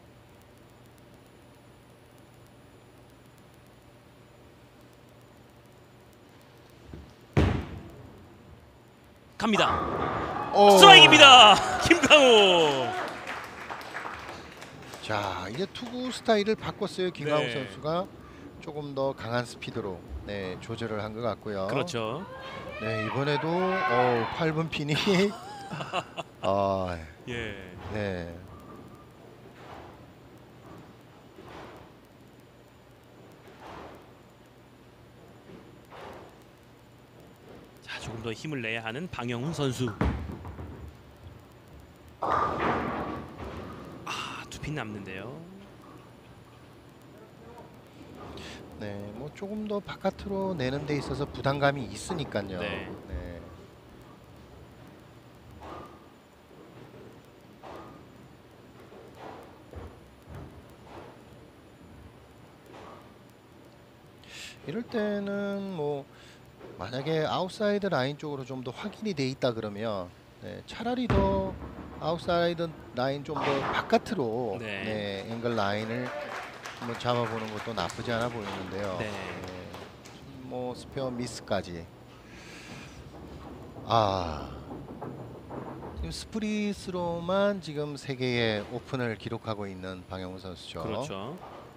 갑니다. 오. 스트라이크입니다. 김강욱. 자, 이제 투구 스타일을 바꿨어요. 김강욱 네. 선수가 조금 더 강한 스피드로 네, 조절을 한 것 같고요. 그렇죠. 네, 이번에도 8번 핀이 예. 네. 자, 조금 더 힘을 내야 하는 방영훈 선수. 두 핀 남는데요. 네, 뭐 조금 더 바깥으로 내는 데 있어서 부담감이 있으니까요. 네. 네. 이럴 때는 뭐 만약에 아웃사이드 라인 쪽으로 좀 더 확인이 돼 있다 그러면 네, 차라리 더 아웃사이드 라인 좀 더 바깥으로 네. 네, 앵글 라인을 한번 잡아보는 것도 나쁘지 않아 보이는데요. 네. 뭐 스페어 미스까지. 지금 스프릿으로만 지금 3개의 오픈을 기록하고 있는 방영훈 선수죠. 그렇죠.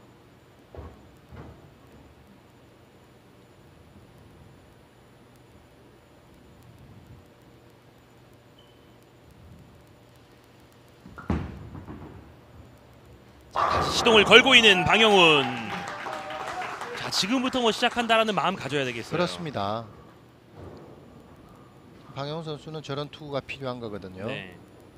자, 다시 시동을 걸고 있는 방영훈. 자, 지금부터 뭐 시작한다라는 마음 가져야 되겠어요. 그렇습니다. 방영훈 선수는 저런 투구가 필요한 거거든요. 네.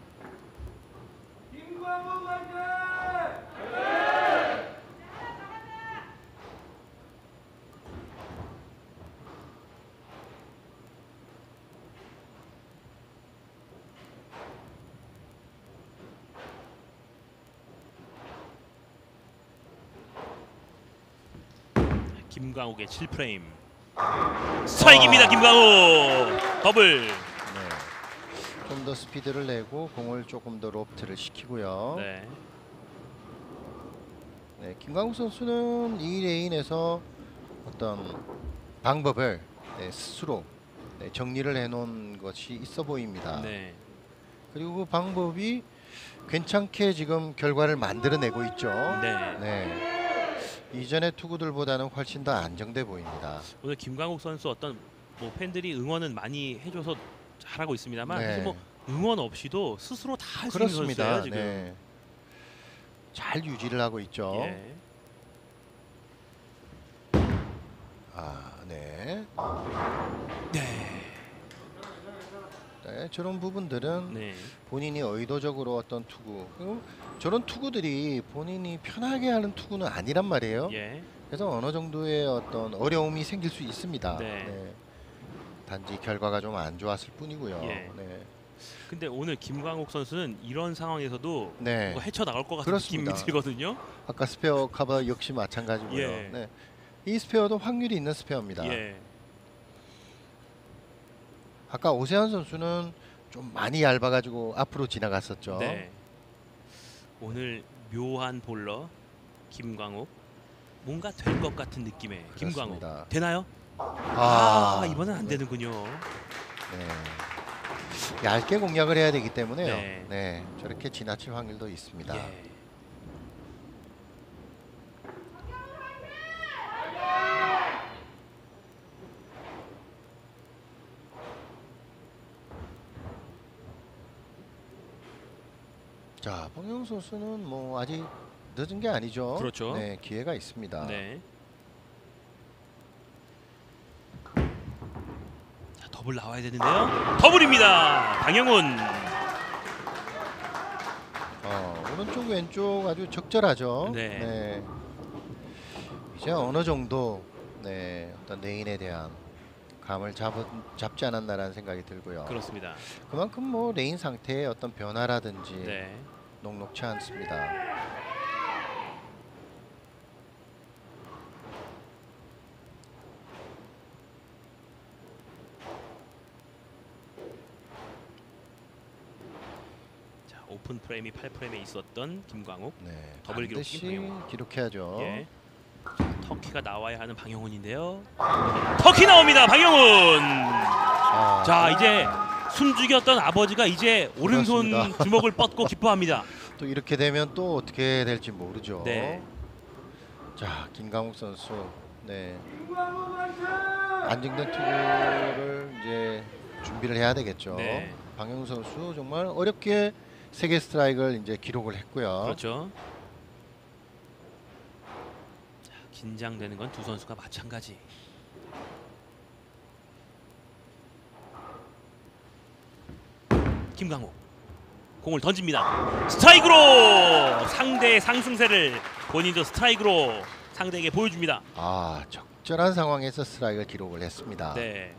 김광욱의 7프레임. 스트라이크입니다. 김광욱. 더블. 네. 좀 더 스피드를 내고 공을 조금 더 로프트를 시키고요. 네. 네, 김광욱 선수는 이 레인에서 어떤 방법을 네, 스스로 네, 정리를 해놓은 것이 있어 보입니다. 네. 그리고 그 방법이 괜찮게 지금 결과를 만들어내고 있죠. 네. 네. 이전의 투구들보다는 훨씬 더 안정돼 보입니다. 오늘 김광욱 선수 어떤 뭐 팬들이 응원은 많이 해줘서 잘하고 있습니다만 네. 사실 뭐 응원 없이도 스스로 다 할 수 있는 그렇습니다. 선수예요 지금. 네. 잘 유지를 하고 있죠. 예. 네. 네. 네, 저런 부분들은 네. 본인이 의도적으로 어떤 투구, 그리고 저런 투구들이 본인이 편하게 하는 투구는 아니란 말이에요. 예. 그래서 어느 정도의 어떤 어려움이 생길 수 있습니다. 네. 네. 단지 결과가 좀 안 좋았을 뿐이고요. 예. 네. 근데 오늘 김광욱 선수는 이런 상황에서도 네. 뭔가 헤쳐 나올 것 같은 그렇습니다. 느낌이 들거든요. 아까 스페어 커버 역시 마찬가지고요. 예. 네. 이 스페어도 확률이 있는 스페어입니다. 예. 아까 오세환 선수는 좀 많이 얇아가지고 앞으로 지나갔었죠. 네. 오늘 묘한 볼러 김광욱 뭔가 될 것 같은 느낌의 김광욱 그렇습니다. 되나요? 이번엔 안 네. 되는군요. 네. 얇게 공략을 해야 되기 때문에요. 네. 네. 저렇게 지나칠 확률도 있습니다. 예. 자, 박영훈 선수는 뭐 아직 늦은 게 아니죠. 그렇죠. 네, 기회가 있습니다. 네. 자, 더블 나와야 되는데요. 더블입니다. 방영훈. 오른쪽 왼쪽 아주 적절하죠. 네. 이제 어느 정도 어떤 레인에 대한 감을 잡지 않았나라는 생각이 들고요. 그렇습니다. 그만큼 뭐 레인 상태의 어떤 변화라든지 네. 녹록치 않습니다. 자, 오픈 프레임이 8프레임에 있었던 김광욱. 네, 더블 기록 반드시 방영훈. 기록해야죠. 예. 터키가 나와야 하는 방영훈인데요. 터키 나옵니다. 방영훈. 자, 이제 숨죽였던 아버지가 이제 오른손 그렇습니다. 주먹을 뻗고 기뻐합니다. 또 이렇게 되면 또 어떻게 될지 모르죠. 네. 자, 김광욱 선수, 안정된 투구를 이제 준비를 해야 되겠죠. 네. 방영훈 선수 정말 어렵게 3개 스트라이크를 이제 기록을 했고요. 그렇죠. 자, 긴장되는 건 두 선수가 마찬가지. 김광욱 공을 던집니다. 스트라이크로 상대의 상승세를 본인도 스트라이크로 상대에게 보여줍니다. 적절한 상황에서 스트라이크를 기록을 했습니다. 네.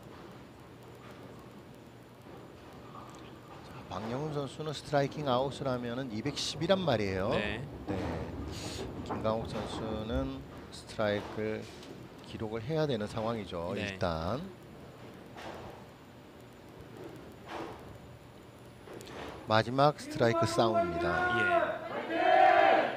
자, 방영훈 선수는 스트라이킹 아웃을 하면은 210이란 말이에요. 네. 김광욱 선수는 스트라이크를 기록을 해야 되는 상황이죠. 네. 일단 마지막 스트라이크 싸움입니다. 예.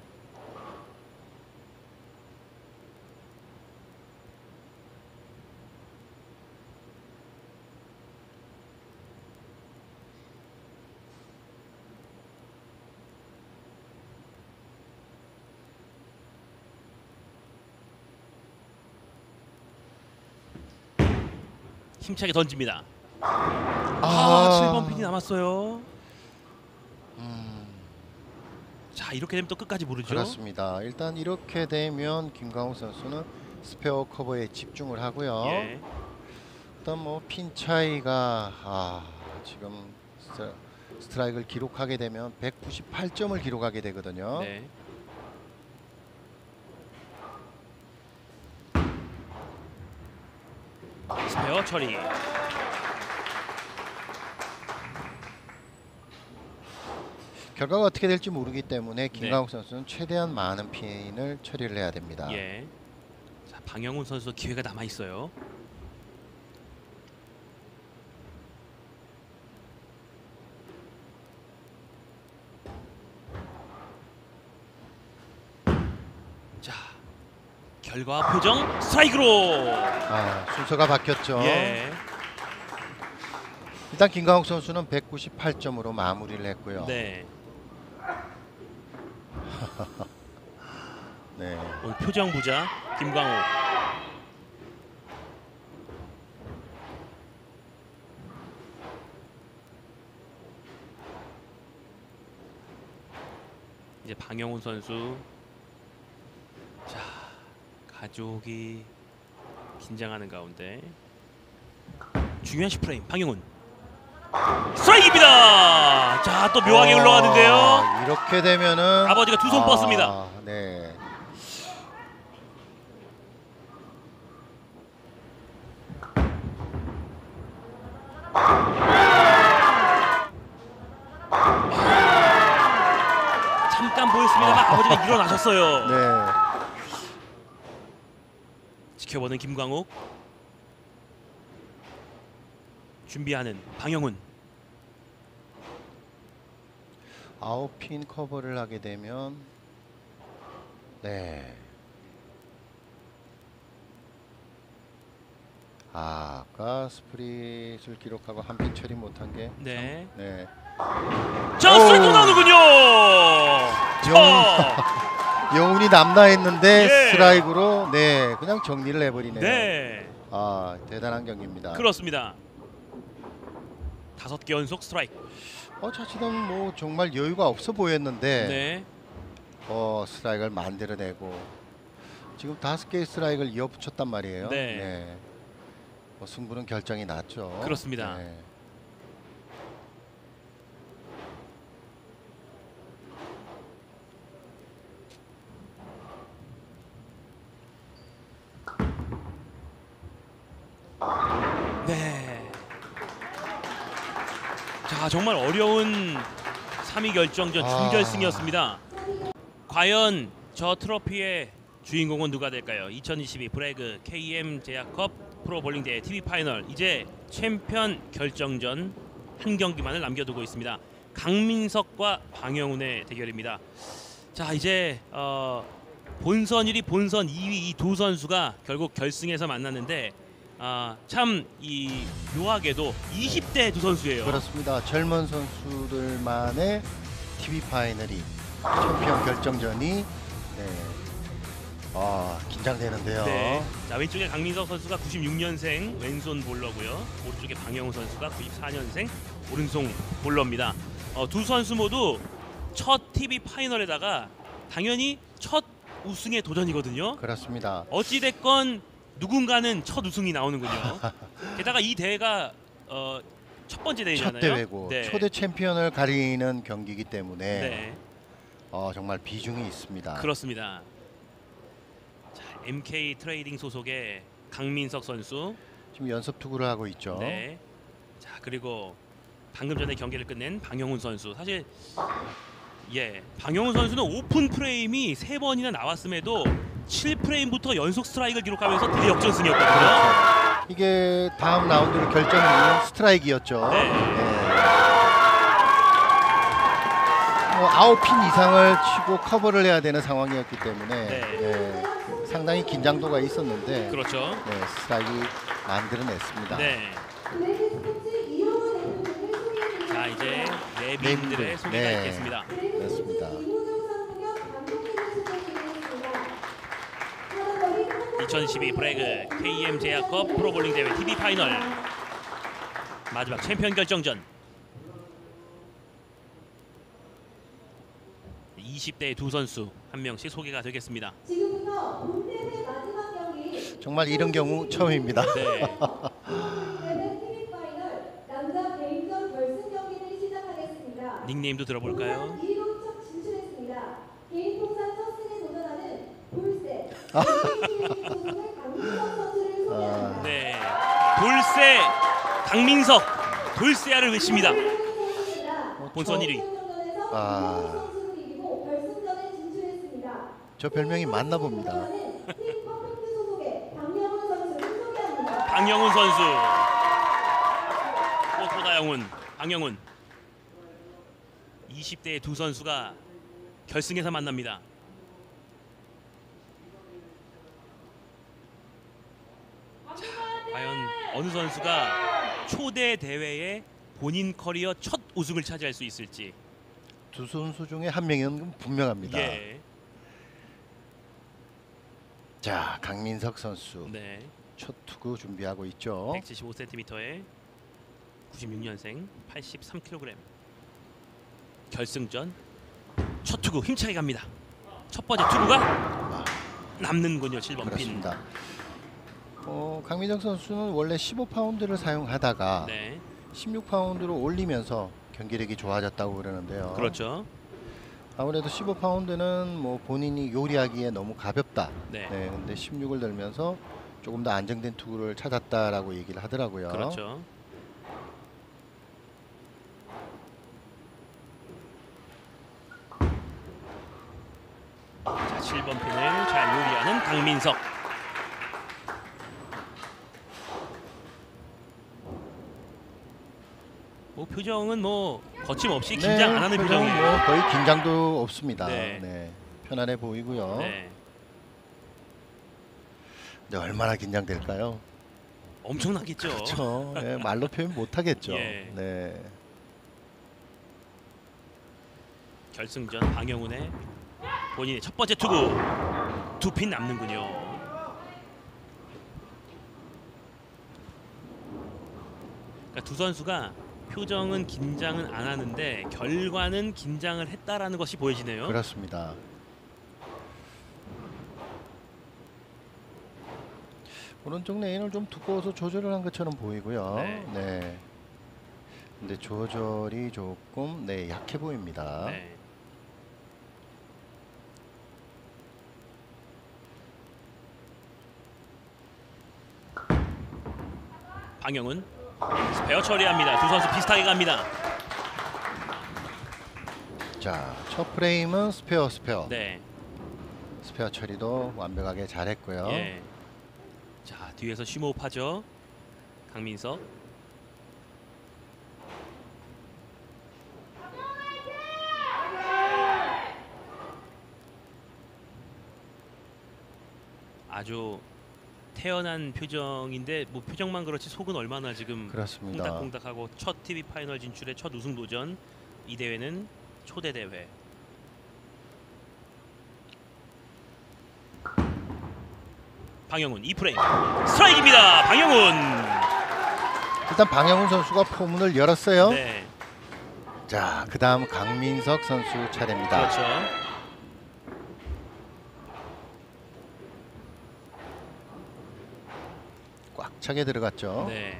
힘차게 던집니다. 7번 핀이 남았어요. 자, 이렇게 되면 또 끝까지 모르죠. 그렇습니다. 일단 이렇게 되면 김광욱 선수는 스페어 커버에 집중을 하고요. 예. 일단 뭐 핀 차이가 지금 스트라이크를 기록하게 되면 198점을 기록하게 되거든요. 네. 스페어 처리. 결과가 어떻게 될지 모르기 때문에 김광욱 선수는 최대한 많은 핀을 처리를 해야 됩니다. 예. 자, 방영훈 선수 기회가 남아 있어요. 자, 결과 표정 스트라이크로. 순서가 바뀌었죠. 예. 일단 김광욱 선수는 198점으로 마무리를 했고요. 네. 네. 오늘 표정 부자 김광욱. 이제 방영훈 선수. 자, 가족이 긴장하는 가운데 중요한 10프레임 방영훈 스트라이크입니다. 자, 또 묘하게 흘러가는데요. 이렇게 되면은 아버지가 두 손 뻗습니다. 네. 하지만 일어나셨어요. 네. 지켜보는 김광욱. 준비하는 방영훈. 아웃핀 커버를 하게 되면 네. 아까 스프릿을 기록하고 한 핀 처리 못한 게 네. 네. 자, 오. 스트라이크 나오는군요. 영훈이 남나했는데 예. 스트라이크로 네 그냥 정리를 해버리네요. 네. 아 대단한 경기입니다. 그렇습니다. 5개 연속 스트라이크. 자칫하면 뭐 정말 여유가 없어 보였는데 네. 스트라이크를 만들어내고 지금 5개의 스트라이크를 이어붙였단 말이에요. 네. 승부는 결정이 났죠. 그렇습니다. 네. 네. 자, 정말 어려운 3위 결정전 준결승이었습니다. 과연 저 트로피의 주인공은 누가 될까요? 2022 브래그 KM 제약컵 프로 볼링 대회 TV 파이널, 이제 챔피언 결정전 한 경기만을 남겨두고 있습니다. 강민석과 방영훈의 대결입니다. 자, 이제 본선 1위, 본선 2위 이 두 선수가 결국 결승에서 만났는데 참 이 묘하게도 20대 두 선수예요. 그렇습니다. 젊은 선수들만의 TV 파이널이 챔피언 결정전이 긴장되는데요. 네. 자, 왼쪽에 강민석 선수가 96년생 왼손 볼러고요. 오른쪽에 방영훈 선수가 94년생 오른손 볼러입니다. 두 선수 모두 첫 TV 파이널에다가 당연히 첫 우승의 도전이거든요. 그렇습니다. 어찌 됐건 누군가는 첫 우승이 나오는군요. 게다가 이 대회가 첫 번째 대회잖아요. 첫 대회고 네. 초대 챔피언을 가리는 경기이기 때문에 네. 정말 비중이 있습니다. 그렇습니다. 자, MK 트레이딩 소속의 강민석 선수. 지금 연습 투구를 하고 있죠. 네. 자, 그리고 방금 전에 경기를 끝낸 방영훈 선수. 사실 방영훈 선수는 오픈 프레임이 3번이나 나왔음에도 7프레임부터 연속 스트라이크를 기록하면서 대역전승이었거든요. 그렇죠. 이게 다음 라운드를 결정짓는 스트라이크였죠. 네. 아웃 핀 이상을 치고 커버를 해야 되는 상황이었기 때문에 네. 상당히 긴장도가 있었는데 그렇죠. 스트라이크 만들어냈습니다. 네. 자, 이제 내빈들의 소개가 있겠습니다. 그렇습니다. 2012 브래그 KM 제약컵 프로볼링 대회 TV 파이널 마지막 챔피언 결정전. 20대의 두 선수 한 명씩 소개가 되겠습니다. 지금부터 본 대회 마지막 경기 정말 이런 경우 처음입니다. 네. 대회 TV 파이널 남자 개인전 결승 경기를 시작하겠습니다. 닉네임도 들어볼까요? 1위로 첫 진출했습니다. 개인 통산 첫 승에 도전하는 돌쇠 소속의 강민석 선수를 소개합니다. 네. 돌쇠 강민석, 돌쇠야를 외칩니다. 본선 1위. 선수를 이기고 결승전에 진출했습니다. 저 별명이 맞나 봅니다. 팀 퍼펙트 소속의 방영훈 선수를 소개합니다. 방영훈 선수. 포다영훈, 방영훈. 20대의 두 선수가 결승에서 만납니다. 자, 과연 어느 선수가 초대 대회에 본인 커리어 첫 우승을 차지할 수 있을지. 두 선수 중에 한 명은 분명합니다. 예. 자, 강민석 선수 네. 첫 투구 준비하고 있죠. 175cm에 96년생 83kg. 결승전 첫 투구 힘차게 갑니다. 첫 번째 투구가 남는군요. 7번 핀. 그렇습니다. 강민석 선수는 원래 15파운드를 사용하다가 네. 16파운드로 올리면서 경기력이 좋아졌다고 그러는데요. 그렇죠. 아무래도 15파운드는 뭐 본인이 요리하기에 너무 가볍다. 네. 근데 16을 들면서 조금 더 안정된 투구를 찾았다라고 얘기를 하더라고요. 그렇죠. 7번 핀을 잘 요리하는 강민석. 뭐 표정은 뭐 거침없이 긴장 안 하는 표정은 표정이에요. 뭐 거의 긴장도 없습니다. 네. 네. 편안해 보이고요. 네. 근데 얼마나 긴장될까요? 엄청나겠죠. 그렇죠. 네, 말로 표현 못 하겠죠. 예. 네. 결승전 방영훈의 본인의 첫 번째 투구 2핀 남는군요. 그러니까 두 선수가 표정은 긴장은 안 하는데 결과는 긴장을 했다라는 것이 보여지네요. 그렇습니다. 오른쪽 레인을 좀 두꺼워서 조절을 한 것처럼 보이고요. 네. 네. 근데 조절이 조금 약해 보입니다. 네. 방영훈 스페어 처리합니다. 두 선수 비슷하게 갑니다. 자, 첫 프레임은 스페어. 네. 스페어 처리도 완벽하게 잘했고요. 예. 자, 뒤에서 쉬모업하죠. 강민석. 아주 태연한 표정인데 뭐 표정만 그렇지 속은 얼마나 지금 그렇습니다. 콩닥콩닥하고 첫 TV 파이널 진출의 첫 우승 도전. 이 대회는 초대 대회. 방영훈 2프레임 스트라이크입니다. 방영훈. 일단 방영훈 선수가 포문을 열었어요. 네, 자, 그다음 강민석 선수 차례입니다. 그렇죠. 꽉 차게 들어갔죠. 네.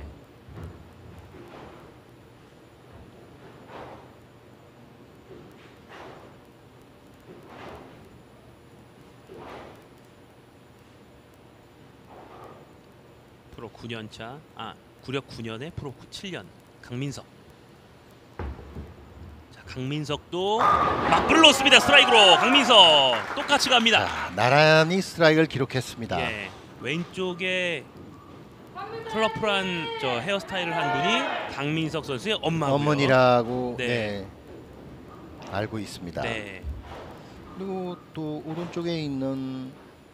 프로 9년 차, 구력 9년에 프로 7년 강민석. 자, 강민석도 맞불을 놓습니다. 스트라이크로 강민석 똑같이 갑니다. 자, 나란히 스트라이크를 기록했습니다. 예, 왼쪽에 컬러풀한 저 헤어스타일을 한 분이 강민석 선수의 엄마고요. 어머니라고 네. 알고 있습니다. 네, 그리고 또 오른쪽에 있는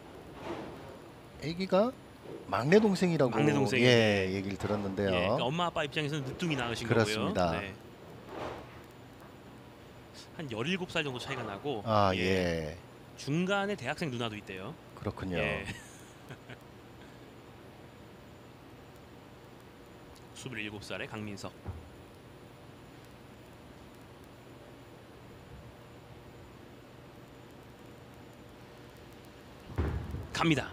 아기가 막내 동생이라고 막내 동생이에요. 얘기를 들었는데요. 예, 그러니까 엄마 아빠 입장에서는 늦둥이 나으신 그렇습니다. 거고요. 네. 한 17살 정도 차이가 나고 예. 중간에 대학생 누나도 있대요. 그렇군요. 예. 27살의 강민석. 갑니다.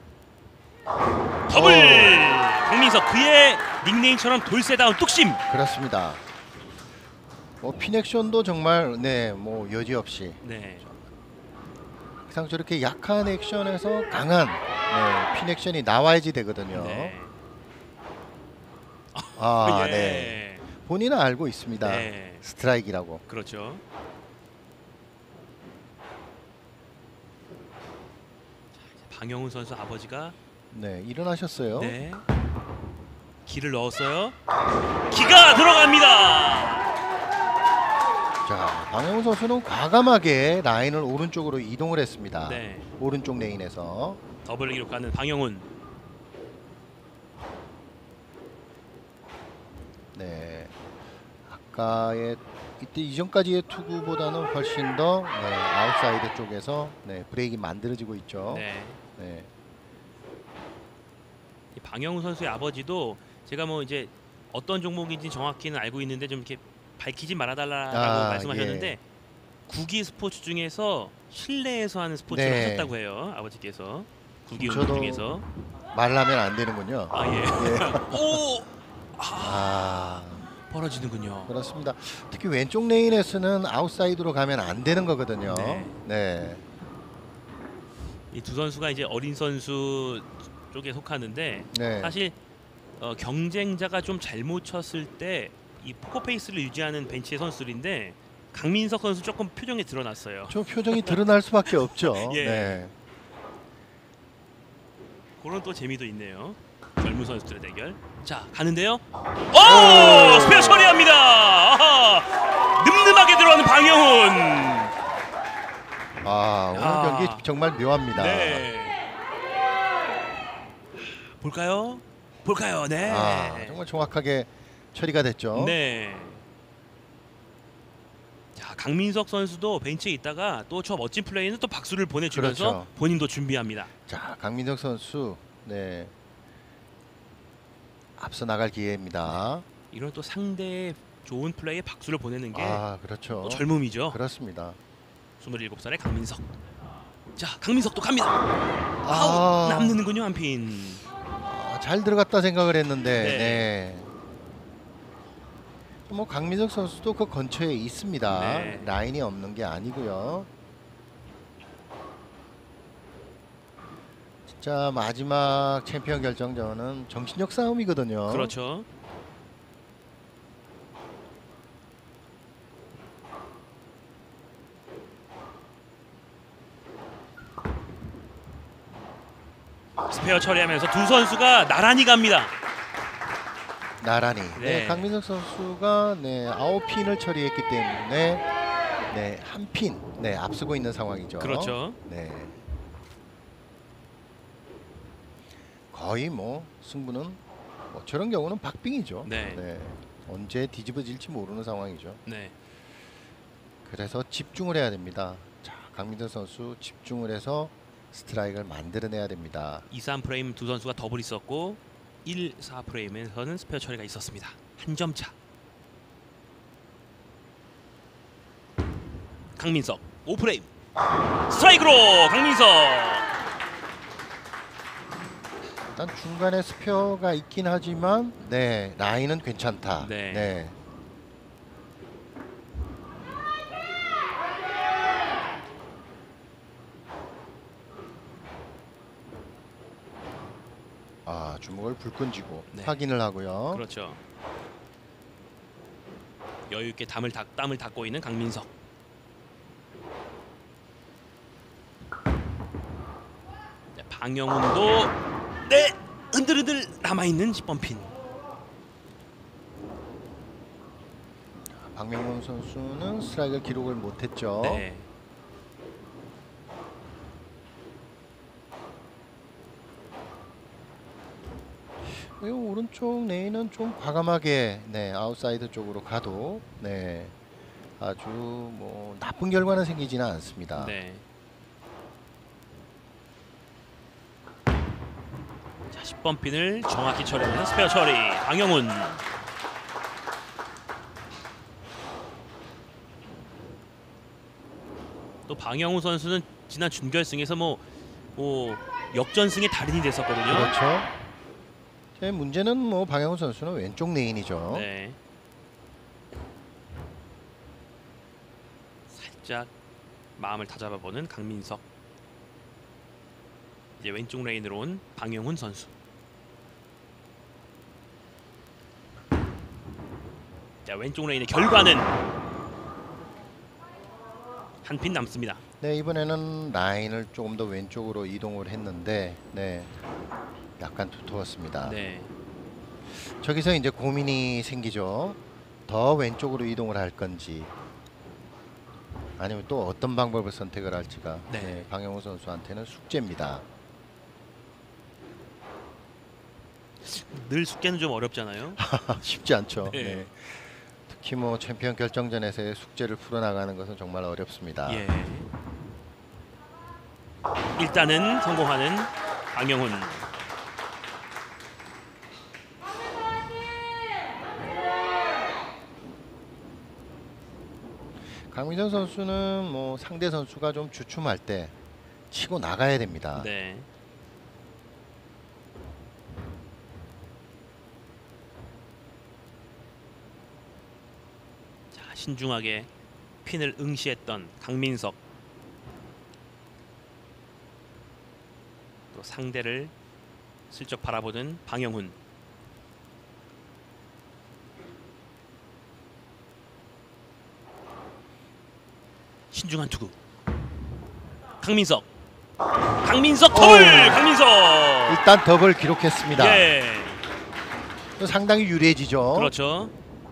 더블! 강민석 그의 닉네임처럼 돌쇠다운 뚝심. 그렇습니다. 뭐 핀액션도 정말 뭐 여지없이 네. 항상 저렇게 약한 액션에서 강한 핀액션이 나와야지 되거든요. 네. 예. 네. 본인은 알고 있습니다. 네. 스트라이크라고. 그렇죠. 자, 방영훈 선수 아버지가 네, 일어나셨어요. 네. 기를 넣었어요. 기가 들어갑니다. 자, 방영훈 선수는 과감하게 라인을 오른쪽으로 이동을 했습니다. 네. 오른쪽 레인에서. 더블을 기록하는 방영훈. 네. 아까의 이때 이전까지의 투구보다는 훨씬 더 아웃사이드 쪽에서 브레이크 만들어지고 있죠. 네. 네. 이 방영훈 선수의 아버지도 제가 뭐 이제 어떤 종목인지 정확히는 알고 있는데 좀 이렇게 밝히지 말아달라고 말씀하셨는데 예. 구기 스포츠 중에서 실내에서 하는 스포츠를 네. 하셨다고 해요. 아버지께서 구기 운동 저도 중에서. 말하면 안 되는군요. 예. 오! 벌어지는군요. 그렇습니다. 특히 왼쪽 레인에서는 아웃사이드로 가면 안 되는 거거든요. 네. 네. 이 두 선수가 이제 어린 선수 쪽에 속하는데 네. 사실 경쟁자가 좀 잘못 쳤을 때 이 포커페이스를 유지하는 벤치의 선수들인데 강민석 선수 조금 표정이 드러났어요. 저 표정이 드러날 수밖에 없죠. 예. 네. 그런 또 재미도 있네요. 젊은 선수들의 대결. 자, 가는데요. 오! 스페어 처리합니다. 아하! 늠름하게 들어가는 방영훈. 오늘 아. 경기 정말 묘합니다. 네. 볼까요? 볼까요? 네. 정말 정확하게 처리가 됐죠. 네. 자, 강민석 선수도 벤치에 있다가 또 저 멋진 플레이는 또 박수를 보내주면서 그렇죠. 본인도 준비합니다. 자, 강민석 선수, 네, 앞서 나갈 기회입니다. 이런 또 상대의 좋은 플레이에 박수를 보내는 게 그렇죠. 또 젊음이죠. 그렇습니다. 27살의 강민석. 자, 강민석도 갑니다. 아우, 남는군요, 한 핀. 잘 들어갔다 생각을 했는데, 네. 네. 뭐 강민석 선수도 그 근처에 있습니다. 네. 라인이 없는 게 아니고요. 진짜 마지막 챔피언 결정전은 정신력 싸움이거든요. 그렇죠. 스페어 처리하면서 두 선수가 나란히 갑니다. 나란히. 네. 네, 강민석 선수가 9핀을 처리했기 때문에 한 핀 앞서고 있는 상황이죠. 그렇죠. 네. 거의 뭐 승부는 저런 경우는 박빙이죠. 네. 언제 뒤집어질지 모르는 상황이죠. 네. 그래서 집중을 해야 됩니다. 자, 강민석 선수 집중을 해서 스트라이크를 만들어내야 됩니다. 2, 3프레임 두 선수가 더블 있었고 1, 4프레임에서는 스페어 처리가 있었습니다. 한 점 차. 강민석 5프레임 스트라이크로 강민석. 일단 중간에 스페어가 있긴 하지만 라인은 괜찮다. 네. 주먹을 불끈 쥐고 네. 확인을 하고요. 그렇죠. 여유 있게 땀을 닦고 있는 강민석. 네, 방영훈도 흔들흔들 남아있는 10번 핀. 박명훈 선수는 스트라이크를 기록을 못했죠. 네. 이 오른쪽 레인은 좀 과감하게 아웃사이드 쪽으로 가도 아주 뭐 나쁜 결과는 생기지는 않습니다. 네. 자, 10번 핀을 정확히 처리하는 스페어 처리. 방영훈. 또 방영훈 선수는 지난 준결승에서 뭐 역전승의 달인이 됐었거든요. 그렇죠. 제 문제는 뭐 방영훈 선수는 왼쪽 레인이죠. 네. 살짝 마음을 다잡아보는 강민석. 이제 왼쪽 레인으로 온 방영훈 선수. 자, 왼쪽 레인의 결과는 한 핀 남습니다. 이번에는 라인을 조금 더 왼쪽으로 이동을 했는데 약간 두터웠습니다. 네. 저기서 이제 고민이 생기죠. 더 왼쪽으로 이동을 할 건지 아니면 또 어떤 방법을 선택을 할지가 방영호 선수한테는 숙제입니다. 늘 숙제는 좀 어렵잖아요. 쉽지 않죠. 네. 특히 뭐 챔피언 결정전에서의 숙제를 풀어나가는 것은 정말 어렵습니다. 예. 일단은 성공하는 방영훈. 강민선 선수는 뭐 상대 선수가 좀 주춤할 때 치고 나가야 됩니다. 네. 자, 신중하게 핀을 응시했던 강민석. 또 상대를 슬쩍 바라보는 방영훈. 신중한 투구. 강민석 더블. 오. 강민석. 일단 더블 기록했습니다. 예. 상당히 유리해지죠. 그렇죠.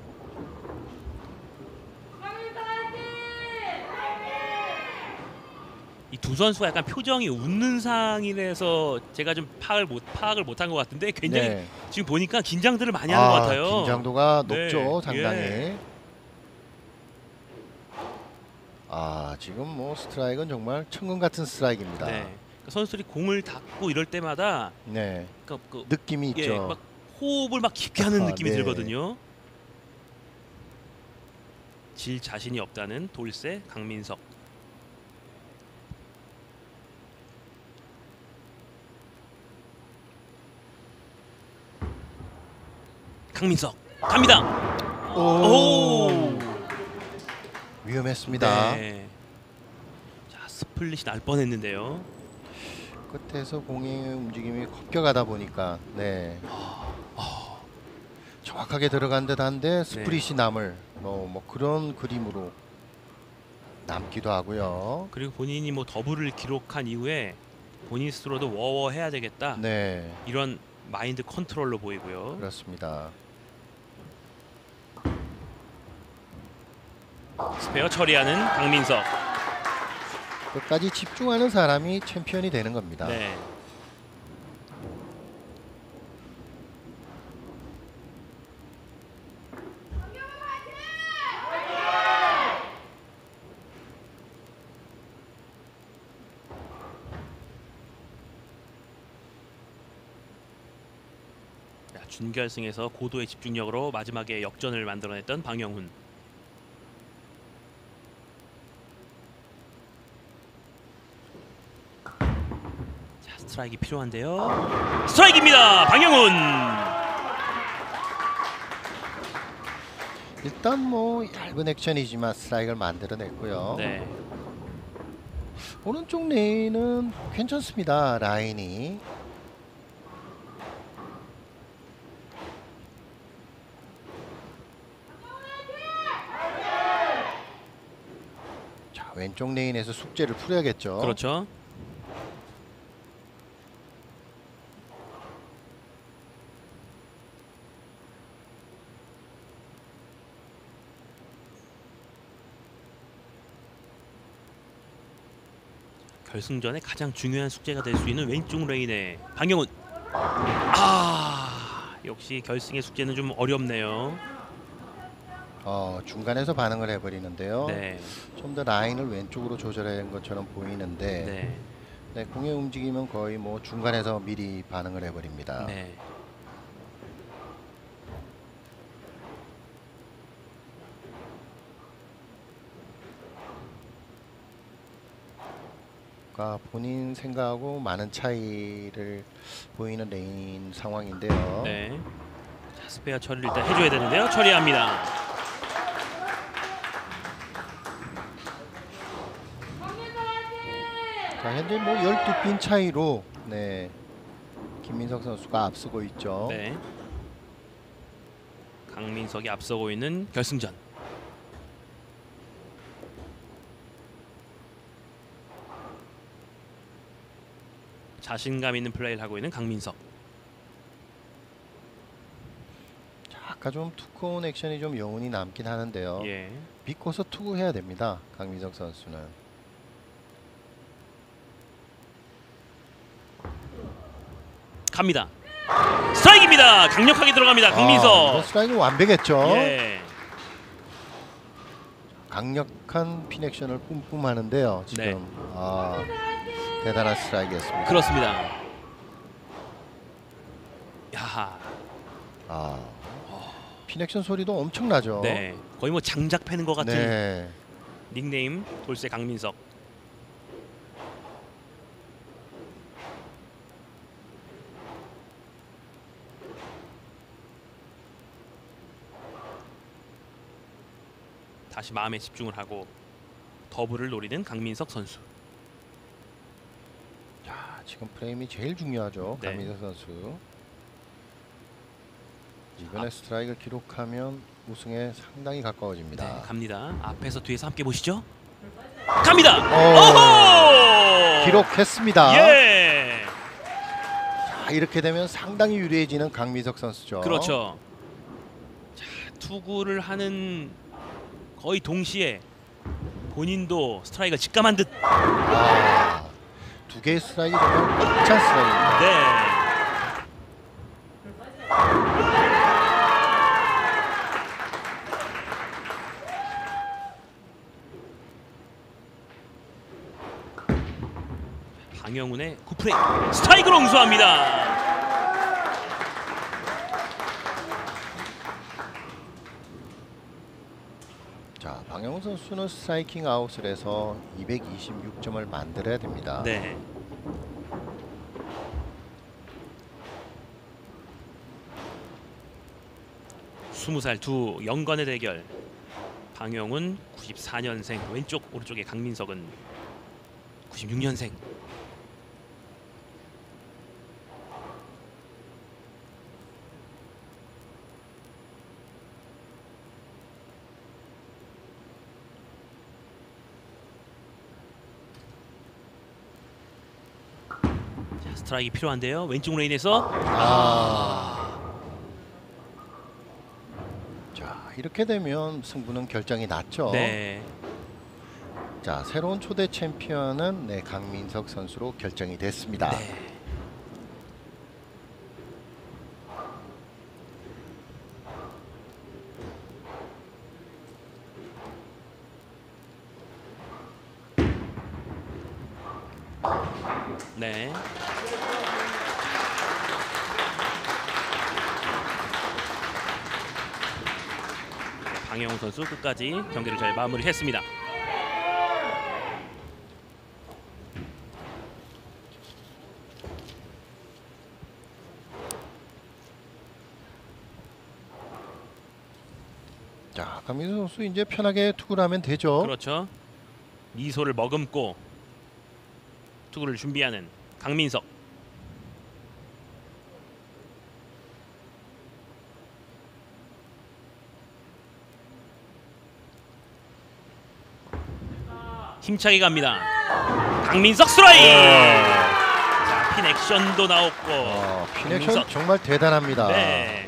이 두 선수가 약간 표정이 웃는 상이라서 제가 좀 파악을 못한 것 같은데 굉장히 네. 지금 보니까 긴장들을 많이 하는 것 같아요. 긴장도가 네. 높죠, 상당히. 예. 지금 뭐 스트라이크는 정말 천금 같은 스트라이크입니다. 네. 그러니까 선수들이 공을 닫고 이럴 때마다 네. 그러니까 느낌이 예, 있죠. 막 호흡을 막 깊게 하는 느낌이 네. 들거든요. 질 자신이 없다는 돌쇠 강민석. 강민석 갑니다. 오. 위험했습니다. 네. 자, 스플릿이 날 뻔했는데요. 끝에서 공의 움직임이 꺾여가다 보니까 정확하게 들어간 듯한데 스프릿이 남을 뭐 그런 그림으로 남기도 하고요. 그리고 본인이 뭐 더블을 기록한 이후에 본인 스스로도 워워 해야 되겠다. 네, 이런 마인드 컨트롤로 보이고요. 그렇습니다. 스페어 처리하는 강민석. 끝까지 집중하는 사람이 챔피언이 되는 겁니다. 네. 준결승에서 고도의 집중력으로 마지막에 역전을 만들어냈던 방영훈. 자, 스트라이크 필요한데요. 스트라이크입니다. 방영훈. 일단 뭐 얇은 액션이지만 스트라이크를 만들어냈고요. 네. 오른쪽 레인은 괜찮습니다. 라인이. 자, 왼쪽 레인에서 숙제를 풀어야겠죠. 그렇죠. 결승전에 가장 중요한 숙제가 될 수 있는 왼쪽 레인의 방영훈. 역시 결승의 숙제는 좀 어렵네요. 중간에서 반응을 해버리는데요. 네. 좀 더 라인을 왼쪽으로 조절한 것처럼 보이는데 네. 네, 공의 움직임은 거의 뭐 중간에서 미리 반응을 해버립니다. 네. 그러니까 본인 생각하고 많은 차이를 보이는 레인 상황인데요. 네. 자, 스페어 처리를 일단 해줘야 되는데요. 처리합니다. 자, 현재 뭐 12핀 차이로 김민석 선수가 앞서고 있죠. 네. 강민석이 앞서고 있는 결승전. 자신감 있는 플레이를 하고 있는 강민석. 자, 아까 좀 투콘 액션이 좀 여운이 남긴 하는데요. 예. 비꼬서 투구해야 됩니다. 강민석 선수는. 갑니다. 스트라이크입니다. 강력하게 들어갑니다. 강민석. 스트라이크 완벽했죠. 예. 강력한 핀 액션을 뿜뿜 하는데요. 지금 대단한 스트라이크였습니다. 그렇습니다. 야. 핀 액션 소리도 엄청나죠. 네. 거의 뭐 장작 패는 것 같은 네. 닉네임 돌쇠 강민석. 다시 마음에 집중을 하고 더블을 노리는 강민석 선수. 자, 지금 프레임이 제일 중요하죠. 네. 강민석 선수. 이번에 스트라이크를 기록하면 우승에 상당히 가까워집니다. 네, 갑니다. 앞에서 뒤에서 함께 보시죠. 갑니다. 오호! 기록했습니다. 예. 자, 이렇게 되면 상당히 유리해지는 강민석 선수죠. 그렇죠. 자, 투구를 하는 거의 동시에 본인도 스트라이크를 직감한 듯. 두 개의 스트라이크 정말 꽉 찬 스트라이크입니다. 네. 방영훈의 굿플레이 스트라이크로 응수합니다. 자, 방영훈 선수는 스트라이킹 아웃을 해서 226점을 만들어야 됩니다. 네. 스무 살 두 영건의 대결. 방영훈 94년생, 왼쪽 오른쪽에 강민석은 96년생. 자, 스트라이크 필요한데요. 왼쪽 레인에서 자, 이렇게 되면 승부는 결정이 났죠. 네. 자, 새로운 초대 챔피언은 네, 강민석 선수로 결정이 됐습니다. 네. 네. 방영훈 선수 끝까지 경기를 잘 마무리했습니다. 자, 강민석 선수 이제 편하게 투구를 하면 되죠. 그렇죠. 미소를 머금고 투구를 준비하는 강민석. 힘차게 갑니다. 강민석 스트라이크. 자, 핀 액션도 나왔고. 핀 액션 강민석. 정말 대단합니다. 네.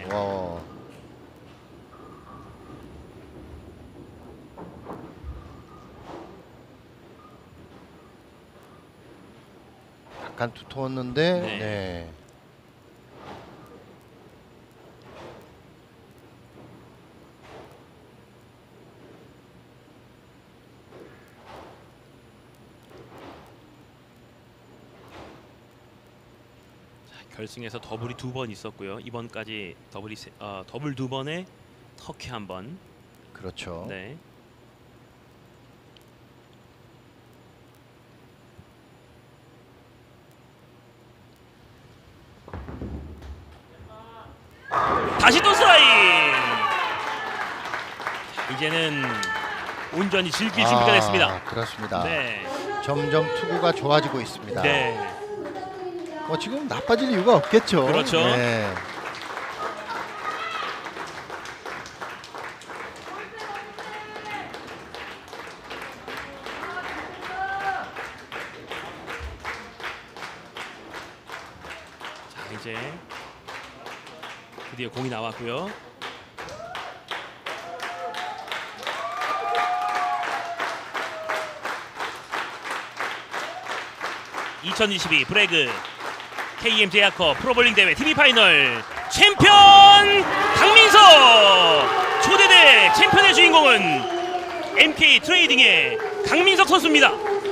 약간 두터웠는데 네. 네. 결승에서 더블이 2번 있었고요. 이번까지 더블 2번에 터키 1번. 그렇죠. 네. 다시 또 스트라이크. 이제는 온전히 즐길 준비가 됐습니다. 그렇습니다. 네. 점점 투구가 좋아지고 있습니다. 네. 지금 나빠질 이유가 없겠죠. 그렇죠. 네. 자, 이제 드디어 공이 나왔고요. (2022) 브래그 KM 제야컵 프로볼링 대회 TV 파이널 챔피언 강민석. 초대대 챔피언의 주인공은 MK 트레이딩의 강민석 선수입니다.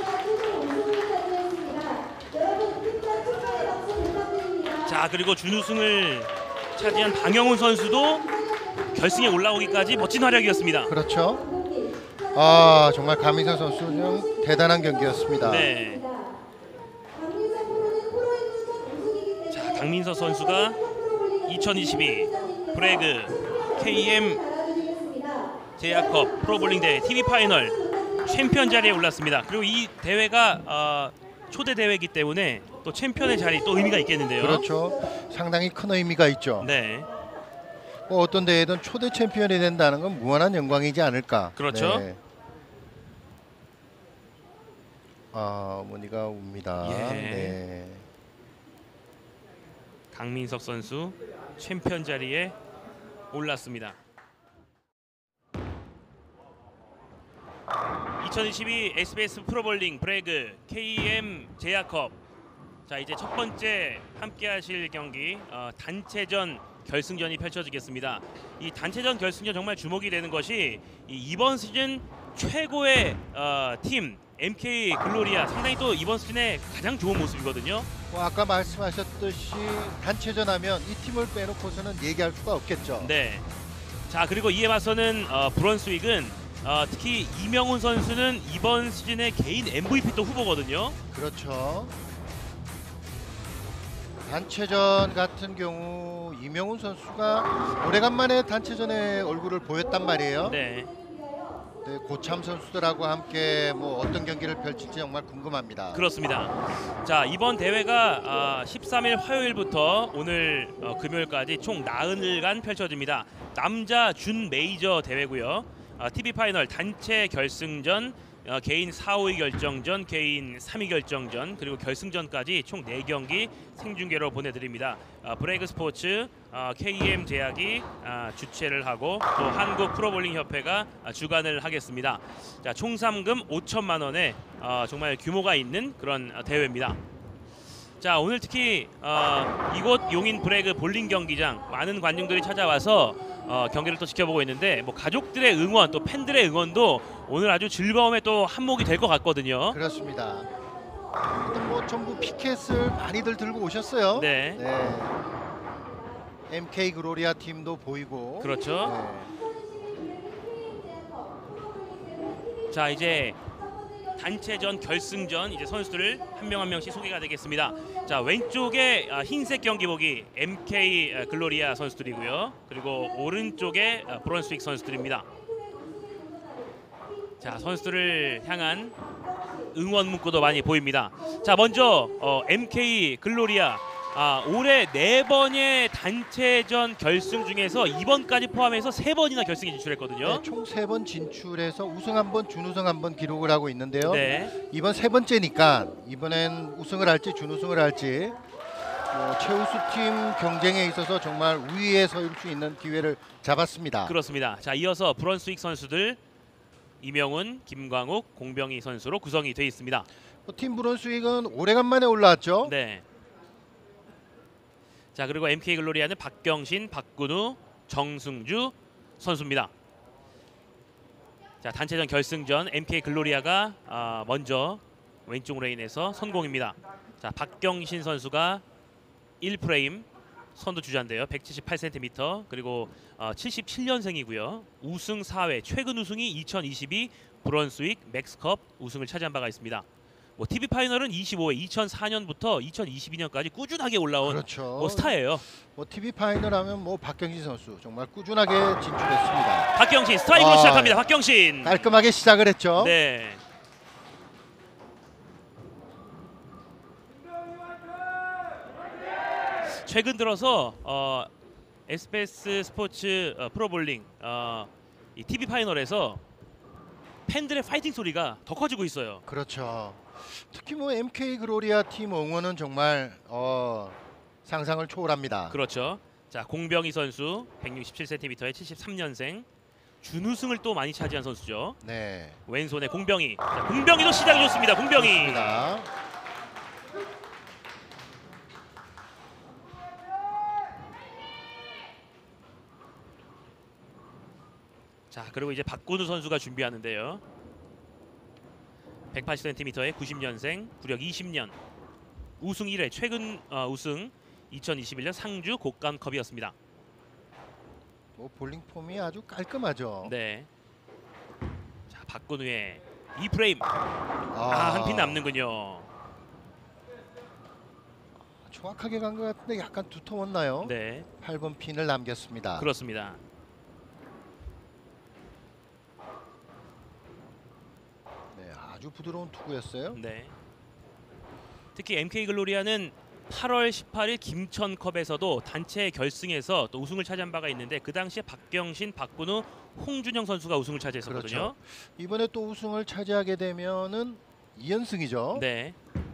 자, 그리고 준우승을 차지한 방영훈 선수도 결승에 올라오기까지 멋진 활약이었습니다. 그렇죠. 정말 강민석 선수 좀 대단한 경기였습니다. 네. 자, 강민석 선수가 2022 브래그 KM 제야컵 프로볼링 대회 TV 파이널 챔피언 자리에 올랐습니다. 그리고 이 대회가 초대 대회이기 때문에 또 챔피언의 자리 또 의미가 있겠는데요. 그렇죠. 상당히 큰 의미가 있죠. 네. 어떤 대회든 초대 챔피언이 된다는 건 무한한 영광이지 않을까. 그렇죠. 네. 어머니가 웁니다. 예. 네. 강민석 선수 챔피언 자리에 올랐습니다. 2022 SBS 프로볼링 브래그 KM 제야컵. 자, 이제 첫 번째 함께하실 경기 단체전 결승전이 펼쳐지겠습니다. 이 단체전 결승전 정말 주목이 되는 것이 이번 시즌 최고의 팀 MK 글로리아, 상당히 또 이번 시즌에 가장 좋은 모습이거든요. 뭐 아까 말씀하셨듯이 단체전 하면 이 팀을 빼놓고서는 얘기할 수가 없겠죠. 네. 자, 그리고 이에 맞서는 브런스윅은 특히 이명훈 선수는 이번 시즌의 개인 MVP 또 후보거든요. 그렇죠. 단체전 같은 경우 이명훈 선수가 오래간만에 단체전에 얼굴을 보였단 말이에요. 네. 네, 고참 선수들하고 함께 뭐 어떤 경기를 펼칠지 정말 궁금합니다. 그렇습니다. 자, 이번 대회가 13일 화요일부터 오늘 금요일까지 총 나흘간 펼쳐집니다. 남자 준 메이저 대회고요. TV 파이널 단체 결승전, 개인 4, 5위 결정전, 개인 3위 결정전, 그리고 결승전까지 총 4경기 생중계로 보내드립니다. 브레이크 스포츠, KM 제약이 주최를 하고 또 한국 프로볼링 협회가 주관을 하겠습니다. 자, 총 상금 5천만 원의 정말 규모가 있는 그런 대회입니다. 자, 오늘 특히 이곳 용인 브레이크 볼링 경기장 많은 관중들이 찾아와서 경기를 또 지켜보고 있는데 뭐 가족들의 응원 또 팬들의 응원도 오늘 아주 즐거움의 또 한몫이 될 것 같거든요. 그렇습니다. 일단 뭐 전부 피켓을 많이들 들고 오셨어요. 네. 네. MK 글로리아 팀도 보이고. 그렇죠. 네. 자, 이제 단체전 결승전 이제 선수들을 한 명 한 명씩 소개가 되겠습니다. 자, 왼쪽에 흰색 경기복이 MK 글로리아 선수들이고요. 그리고 오른쪽에 브런스윅 선수들입니다. 자, 선수들을 향한 응원 문구도 많이 보입니다. 자, 먼저 MK 글로리아 올해 4번의 단체전 결승 중에서 이번까지 포함해서 3번이나 결승에 진출했거든요. 네, 총 3번 진출해서 우승 한 번, 준우승 한 번 기록을 하고 있는데요. 네. 이번 3번째니까 이번엔 우승을 할지 준우승을 할지 최우수 팀 경쟁에 있어서 정말 우위에 설 수 있는 기회를 잡았습니다. 그렇습니다. 자, 이어서 브런스윅 선수들 이명훈, 김광욱, 공병희 선수로 구성이 되어 있습니다. 팀 브런스윅은 오래간만에 올라왔죠. 네. 자, 그리고 MK 글로리아는 박경신, 박근우, 정승주 선수입니다. 자, 단체전 결승전 MK 글로리아가 먼저 왼쪽 레인에서 선공입니다. 자, 박경신 선수가 1프레임 선두 주자인데요. 178cm, 그리고 77년생이고요. 우승 4회, 최근 우승이 2022 브런스윅 맥스컵 우승을 차지한 바가 있습니다. 뭐 TV 파이널은 25회, 2004년부터 2022년까지 꾸준하게 올라온 그렇죠. 스타예요. 뭐 TV 파이널 하면 뭐 박경신 선수 정말 꾸준하게 진출했습니다. 박경신 스트라이크로 시작합니다. 박경신 깔끔하게 시작을 했죠. 네. 최근 들어서 SBS 스포츠 프로볼링 이 TV 파이널에서 팬들의 파이팅 소리가 더 커지고 있어요. 그렇죠. 특히 뭐 MK 글로리아 팀 응원은 정말 상상을 초월합니다. 그렇죠. 자, 공병희 선수 167cm의 73년생 준우승을 또 많이 차지한 선수죠. 네. 왼손에 공병희. 자, 공병희도 시작이 좋습니다. 공병희. 좋습니다. 자, 그리고 이제 박근우 선수가 준비하는데요. 180cm의 90년생, 구력 20년, 우승 1회, 최근 우승 2021년 상주 곡간컵이었습니다. 뭐 볼링 폼이 아주 깔끔하죠. 네. 자, 박근우의 2프레임. 한 핀 남는군요. 정확하게 간 것 같은데 약간 두터웠나요? 네, 8번 핀을 남겼습니다. 그렇습니다. 네, 아주 부드러운 투구였어요. 네. 특히 MK 글로리아는 8월 18일 김천컵에서도 단체 결승에서 또 우승을 차지한 바가 있는데 그 당시에 박경신, 박근우, 홍준영 선수가 우승을 차지했었거든요. 그렇죠. 이번에 또 우승을 차지하게 되면은 2연승이죠. 네.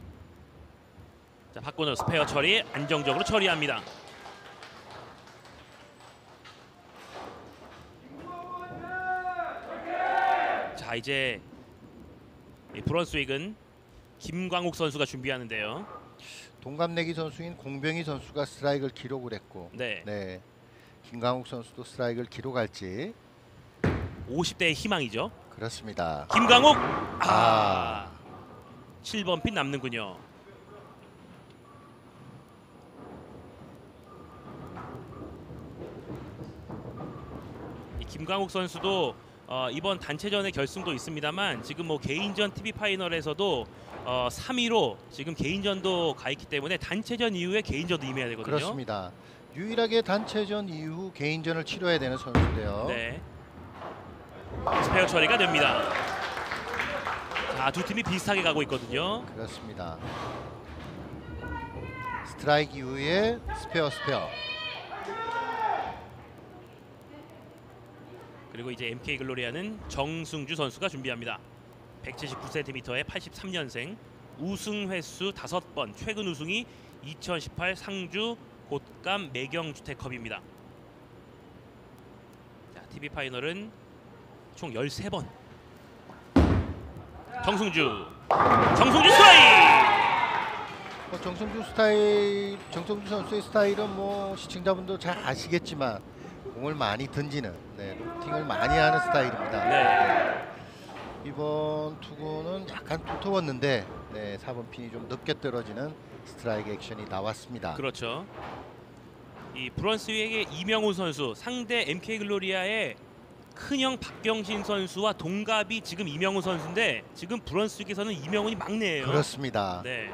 자, 박건우 스페어 처리 안정적으로 처리합니다. 자, 이제 이 브런스윅은 김광욱 선수가 준비하는데요. 동갑내기 선수인 공병희 선수가 스트라이크를 기록을 했고, 네. 네, 김광욱 선수도 스트라이크를 기록할지. 50대의 희망이죠. 그렇습니다. 김광욱 아. 7번 핀 남는군요. 이 김광욱 선수도 이번 단체전의 결승도 있습니다만 지금 뭐 개인전 TV 파이널에서도 3위로 지금 개인전도 가 있기 때문에 단체전 이후에 개인전도 임해야 되거든요. 그렇습니다. 유일하게 단체전 이후 개인전을 치러야 되는 선수인데요. 네. 스페어 처리가 됩니다. 자, 두 팀이 비슷하게 가고 있거든요. 그렇습니다. 스트라이크 이후에 스페어. 그리고 이제 MK 글로리아는 정승주 선수가 준비합니다. 179cm의 83년생, 우승 횟수 5번, 최근 우승이 2018 상주 곶감 매경주택컵입니다. 자, TV 파이널은 총 13번. 정승주 스트라이크! 정성주 선수의 스타일은 뭐 시청자분도 잘 아시겠지만 공을 많이 던지는, 네, 로팅을 많이 하는 스타일입니다. 네. 이번 투구는 약간 두터웠는데, 네, 4번 핀이 좀 늦게 떨어지는 스트라이크 액션이 나왔습니다. 그렇죠. 이 브런스윅의 이명훈 선수, 상대 MK 글로리아의 큰형 박경신 선수와 동갑이 지금 이명훈 선수인데 지금 브런스윅에서는 이명훈이 막내예요. 그렇습니다. 네.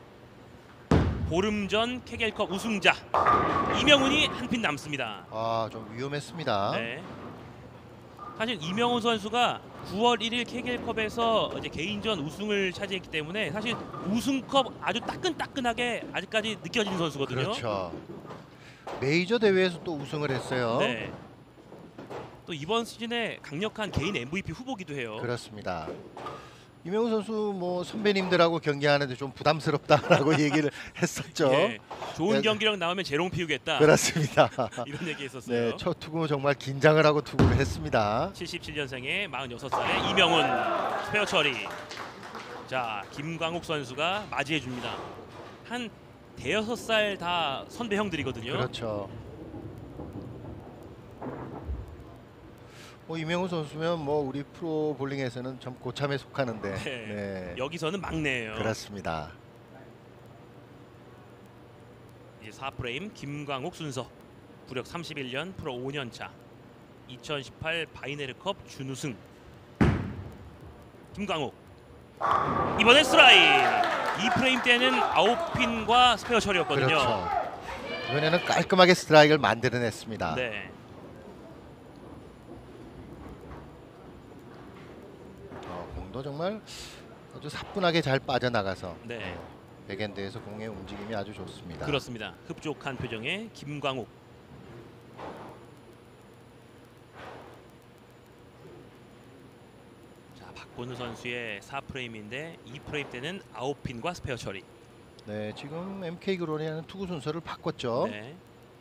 보름 전 케겔컵 우승자 이명훈이 한 핀 남습니다. 좀 위험했습니다. 네. 사실 이명훈 선수가 9월 1일 케겔컵에서 이제 개인전 우승을 차지했기 때문에 사실 우승컵 아주 따끈따끈하게 아직까지 느껴지는 선수거든요. 그렇죠. 메이저 대회에서 또 우승을 했어요. 네. 또 이번 시즌에 강력한 개인 MVP 후보기도 해요. 그렇습니다. 이명훈 선수 뭐 선배님들하고 경기하는데 좀 부담스럽다라고 얘기를 했었죠. 예, 좋은 네. 경기력 나오면 재롱 피우겠다. 그렇습니다. 이런 얘기했었어요. 네, 첫 투구 정말 긴장을 하고 투구를 했습니다. 77년생의 46살의 이명훈 스페어 처리. 자, 김광욱 선수가 맞이해 줍니다. 한 대여섯 살 다 선배 형들이거든요. 그렇죠. 이명훈 선수면 뭐 우리 프로 볼링에서는 참 고참에 속하는데, 네. 네, 여기서는 막내예요. 그렇습니다. 이제 4프레임 김광욱 순서. 구력 31년 프로 5년 차. 2018 바이네르컵 준우승. 김광욱. 이번엔 스트라이크. 2프레임 때는 아웃핀과 스페어 처리였거든요. 그렇죠. 이번에는 깔끔하게 스트라이크를 만들어냈습니다. 네. 공도 정말 아주 사뿐하게 잘 빠져나가서, 네. 백엔드에서 공의 움직임이 아주 좋습니다. 그렇습니다. 흡족한 표정의 김광욱. 자, 박건우 선수의 4프레임인데 2프레임 때는 아웃핀과 스페어 처리. 네, 지금 MK 글로리아는 투구 순서를 바꿨죠. 네.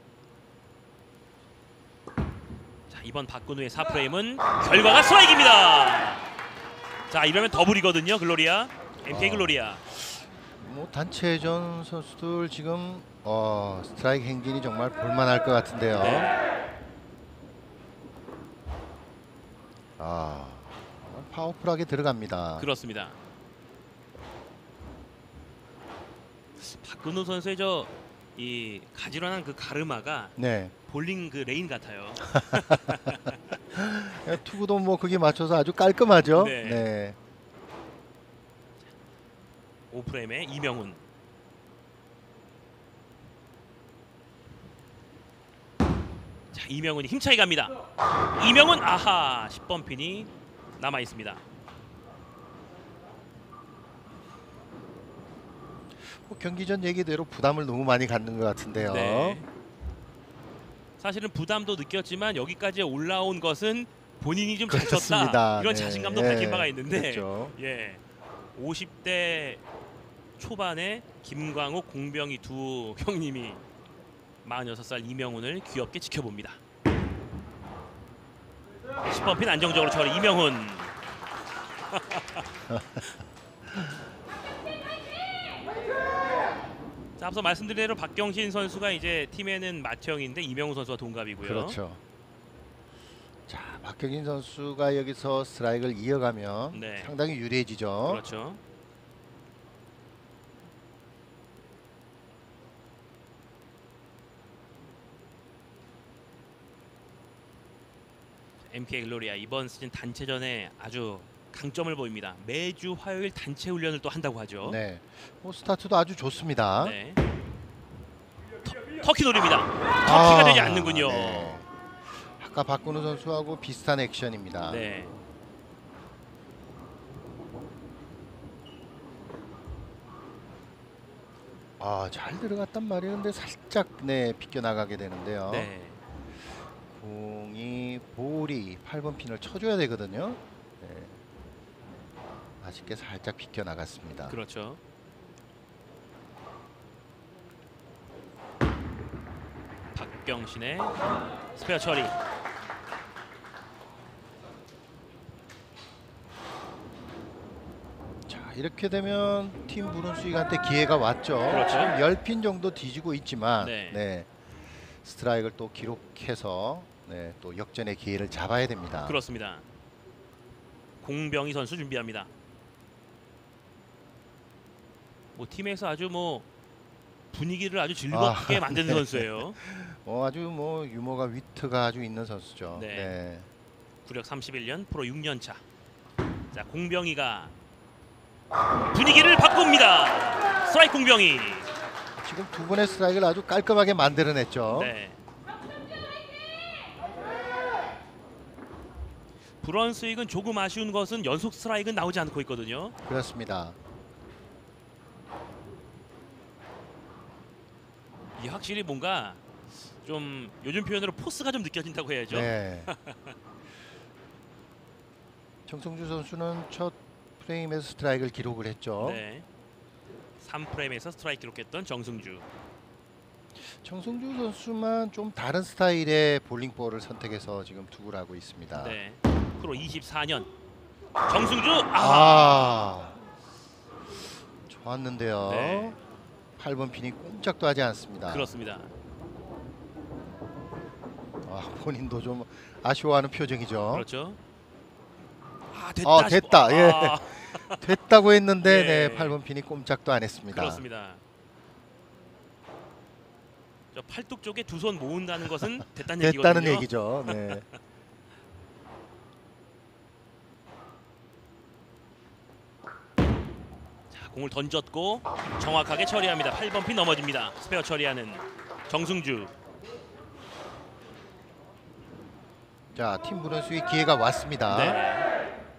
자, 이번 박건우의 4프레임은 결과가 스트라이크입니다. 자, 이러면 더블이거든요. 글로리아. MK 글로리아. 뭐 단체전 선수들 지금 스트라이크 행진이 정말 볼만할 것 같은데요. 네. 파워풀하게 들어갑니다. 그렇습니다. 박근우 선수의 이 가지런한 그 가르마가 네, 볼링 그 레인 같아요. 투구도 뭐 그게 맞춰서 아주 깔끔하죠. 네. 네. 5프레임의 이명훈. 자, 이명훈이 힘차게 갑니다. 이명훈 아하 10번 핀이 남아 있습니다. 경기 전 얘기대로 부담을 너무 많이 갖는 것 같은데요. 네. 사실은 부담도 느꼈지만 여기까지 올라온 것은 본인이 좀 잘 쳤다 그렇습니다. 이런 네. 자신감도 밝힌 바가 있는데 그렇죠. 예, 50대 초반에 김광욱, 공병희 두 형님이 46살 이명훈을 귀엽게 지켜봅니다. 10번 핀 안정적으로 처리 이명훈. 자, 앞서 말씀드린 대로 박경신 선수가 이제 팀에는 맏형인데 이명훈 선수와 동갑이고요. 그렇죠. 자, 박경신 선수가 여기서 스트라이크를 이어가면 네. 상당히 유리해지죠. 그렇죠. MK 글로리아 이번 시즌 단체전에 아주 강점을 보입니다. 매주 화요일 단체 훈련을 또 한다고 하죠. 네, 뭐 스타트도 아주 좋습니다. 네. 터키 노립니다. 터키가 되지 않는군요. 네. 아까 박근우 선수하고 비슷한 액션입니다. 네. 잘 들어갔단 말이에요. 근데 살짝 비껴 나가게 되는데요. 네. 공이 볼이 8번 핀을 쳐줘야 되거든요. 네. 아쉽게 살짝 비껴 나갔습니다. 그렇죠. 박경신의 스페어 처리. 자, 이렇게 되면 팀 브룬스윅한테 기회가 왔죠. 그렇죠. 지금 10핀 정도 뒤지고 있지만 네. 스트라이크를 또 기록해서 또 역전의 기회를 잡아야 됩니다. 그렇습니다. 공병희 선수 준비합니다. 뭐 팀에서 아주 뭐 분위기를 아주 즐겁게 만드는 선수예요. 아주 뭐 유머가 위트가 아주 있는 선수죠. 네. 구력 31년 프로 6년 차. 자, 공병희가 분위기를 바꿉니다. 스트라이크 공병희. 지금 두 번의 스트라이크를 아주 깔끔하게 만들어냈죠. 네. 브런스윅은 조금 아쉬운 것은 연속 스트라이크는 나오지 않고 있거든요. 그렇습니다. 이 확실히 뭔가 좀 요즘 표현으로 포스가 좀 느껴진다고 해야죠. 네. 정성주 선수는 첫 프레임에서 스트라이크를 기록을 했죠. 네. 3프레임에서 스트라이크 기록했던 정승주. 정성주 선수만 좀 다른 스타일의 볼링볼을 선택해서 지금 투구를 하고 있습니다. 네. 프로 24년. 정승주. 좋았는데요. 네. 8번 핀이 꼼짝도 하지 않습니다. 그렇습니다. 본인도 좀 아쉬워하는 표정이죠. 그렇죠. 됐다. 예. 됐다고 했는데 네. 8번 핀이 꼼짝도 안 했습니다. 그렇습니다. 저 팔뚝 쪽에 두 손 모은다는 것은 됐다는 얘기거든요. 됐다는 얘기죠. 네. 자, 공을 던졌고 정확하게 처리합니다. 8번 핀 넘어집니다. 스페어 처리하는 정승주. 자, 팀 브런스윅 기회가 왔습니다. 네.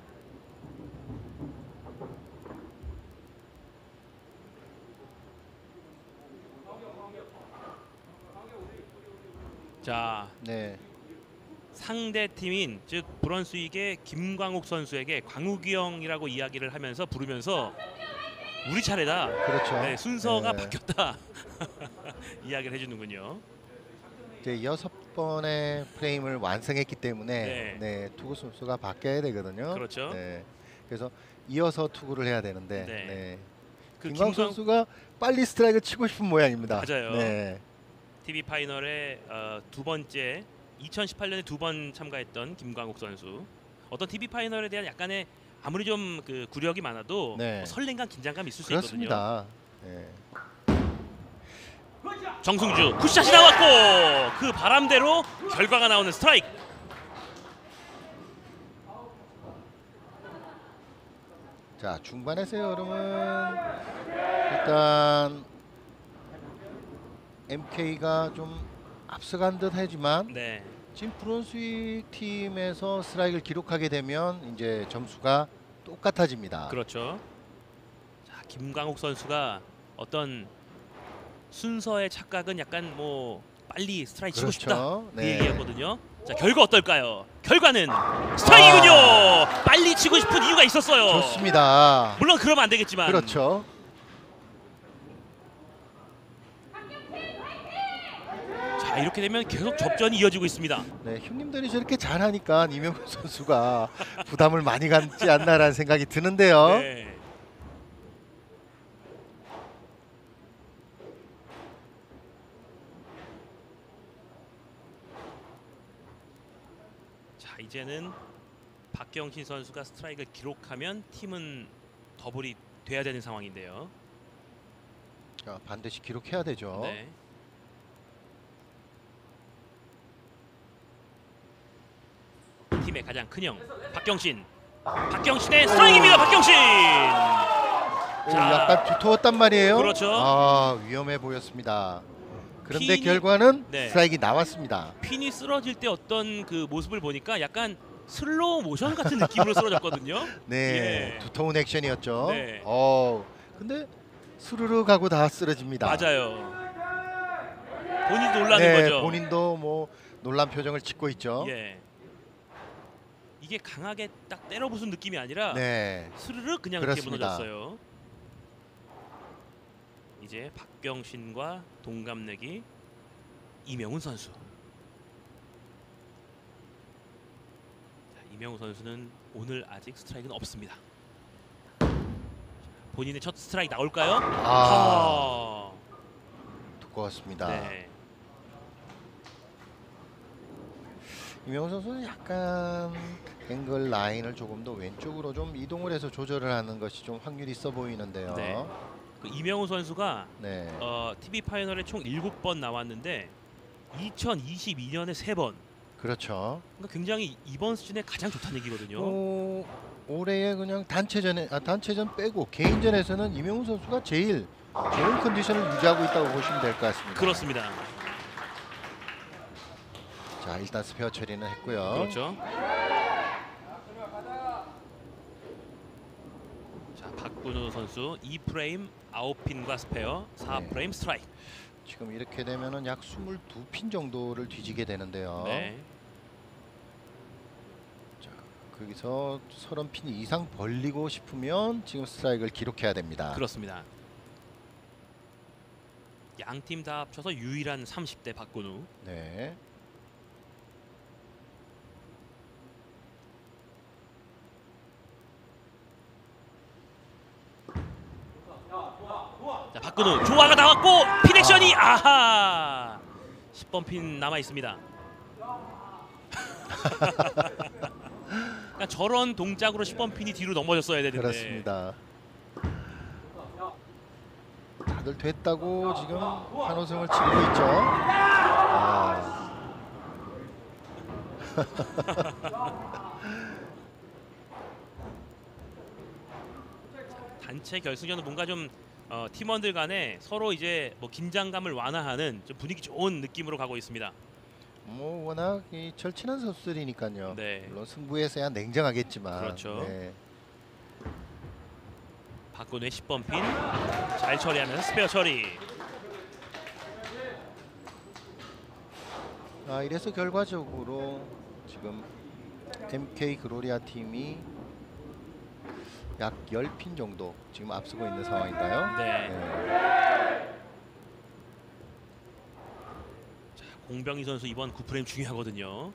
자, 네. 상대 팀인 즉 브런스윅의 김광욱 선수에게 광욱이 형이라고 이야기를 하면서 부르면서 우리 차례다. 그렇죠. 네, 순서가 네. 바뀌었다. 이야기를 해주는군요. 이제 6번의 프레임을 완성했기 때문에 네. 투구 순서가 바뀌어야 되거든요. 그렇죠. 네. 그래서 이어서 투구를 해야 되는데 네. 그 김광욱 선수가 빨리 스트라이크 치고 싶은 모양입니다. 맞아요. 네. TV 파이널에 두 번째 2018년에 두 번 참가했던 김광욱 선수. 어떤 TV 파이널에 대한 약간의 아무리 좀 그 구력이 많아도 네. 뭐 설렘감, 긴장감 있을 수 있거든요. 그렇습니다. 네. 정승주 굿샷이 나왔고 그 바람대로 결과가 나오는 스트라이크. 자, 중반에서의 흐름은 일단 MK가 좀 앞서간 듯 하지만 네. 지금 브론스윅 팀에서 스트라이크를 기록하게 되면 이제 점수가 똑같아집니다. 그렇죠. 자, 김광욱 선수가 어떤 순서의 착각은 약간 뭐 빨리 스트라이크 치고 그렇죠. 싶다 그 네. 얘기였거든요. 자, 결과 어떨까요? 결과는 스트라이크군요. 빨리 치고 싶은 이유가 있었어요. 좋습니다. 물론 그러면 안 되겠지만. 그렇죠. 자, 이렇게 되면 계속 접전이 이어지고 있습니다. 네, 형님들이 저렇게 잘하니까 이명훈 선수가 부담을 많이 갖지 않나라는 생각이 드는데요. 네. 자, 이제는 박경신 선수가 스트라이크를 기록하면 팀은 더블이 돼야 되는 상황인데요. 자, 반드시 기록해야 되죠. 네. 팀의 가장 큰 형 박경신. 박경신의 스트라이크입니다. 박경신. 오, 자, 약간 두터웠단 말이에요. 그렇죠. 아, 위험해 보였습니다. 그런데 핀이- 결과는 네. 스트라이크가 나왔습니다. 핀이 쓰러질 때 어떤 그 모습을 보니까 약간 슬로우 모션 같은 느낌으로 쓰러졌거든요. 네, 예. 두터운 액션이었죠. 네. 근데 스르르 가고 다 쓰러집니다. 맞아요. 본인도 놀라는 네, 거죠. 본인도 뭐 놀란 표정을 짓고 있죠. 예. 이게 강하게 딱 때려 부순 느낌이 아니라 네, 스르르 그냥 그렇습니다. 이렇게 무너졌어요. 이제 박경신과 동갑내기 이명훈 선수. 자, 이명훈 선수는 오늘 아직 스트라이크는 없습니다. 본인의 첫 스트라이크 나올까요? 아, 두꺼웠습니다. 네. 이명훈 선수는 약간 앵글 라인을 조금 더 왼쪽으로 좀 이동을 해서 조절을 하는 것이 좀 확률이 있어 보이는데요. 네. 그 이명훈 선수가 네. TV 파이널에 총 7번 나왔는데 2022년에 3번. 그렇죠. 그러니까 굉장히 이번 시즌에 가장 좋다는 얘기거든요. 올해에 그냥 단체전 빼고 개인전에서는 이명훈 선수가 제일 좋은 컨디션을 유지하고 있다고 보시면 될 것 같습니다. 그렇습니다. 자, 일단 스페어 처리는 했고요. 그렇죠. 자, 박근우 선수 2프레임 아웃핀과 스페어, 4프레임 스트라이크. 지금 이렇게 되면은 약 22핀 정도를 뒤지게 되는데요. 네. 자, 거기서 30핀 이상 벌리고 싶으면 지금 스트라이크를 기록해야 됩니다. 그렇습니다. 양 팀 다 합쳐서 유일한 30대 박근우. 네. 자, 박근우 조화가 나왔고 핀 액션이 아하. 10번 핀 남아 있습니다. 그러니까 저런 동작으로 10번 핀이 뒤로 넘어졌어야 되는데. 그렇습니다. 다들 됐다고 지금 환호성을 치고 있죠. 아. 단체 결승전은 뭔가 좀 팀원들 간에 서로 이제 뭐 긴장감을 완화하는 좀 분위기 좋은 느낌으로 가고 있습니다. 뭐 워낙 이 절친한 선수들이니까요. 네. 물론 승부에서야 냉정하겠지만. 그렇죠. 네. 박근우의 10번 핀 잘 처리하면서 스페어 처리. 아, 이래서 결과적으로 지금 MK 그로리아 팀이 약 10핀 정도 지금 앞서고 있는 상황인가요? 네. 네. 자, 공병희 선수 이번 9프레임 중요하거든요.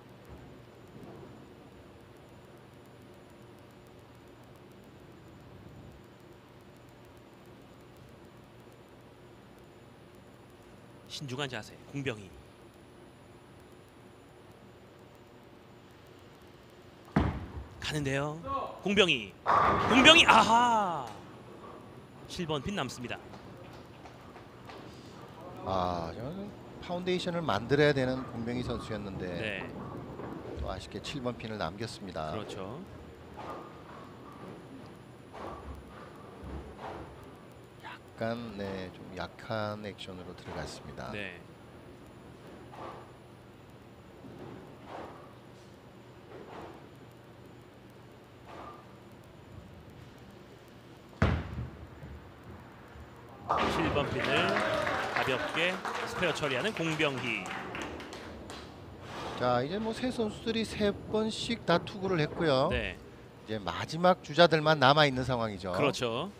신중한 자세 공병희. 가는데요. 공병희 아하. 7번 핀 남습니다. 아, 저는 파운데이션을 만들어야 되는 공병희 선수였는데 네, 또 아쉽게 7번 핀을 남겼습니다. 그렇죠. 약간 좀 약한 액션으로 들어갔습니다. 네. 실번 핀을 가볍게 스페어 처리하는 공병희. 자, 이제 뭐 세 선수들이 3번씩 다 투구를 했고요. 네, 이제 마지막 주자들만 남아 있는 상황이죠. 그렇죠.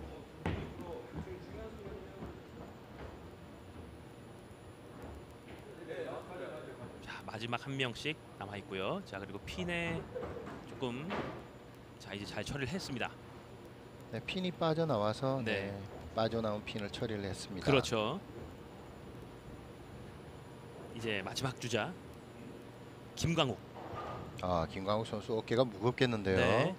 자, 마지막 한 명씩 남아 있고요. 자, 그리고 핀에 조금 자 이제 잘 처리를 했습니다. 네, 핀이 빠져나와서 네. 네, 빠져나온 핀을 처리를 했습니다. 그렇죠. 이제 마지막 주자 김광욱. 아, 김광욱 선수 어깨가 무겁겠는데요. 네.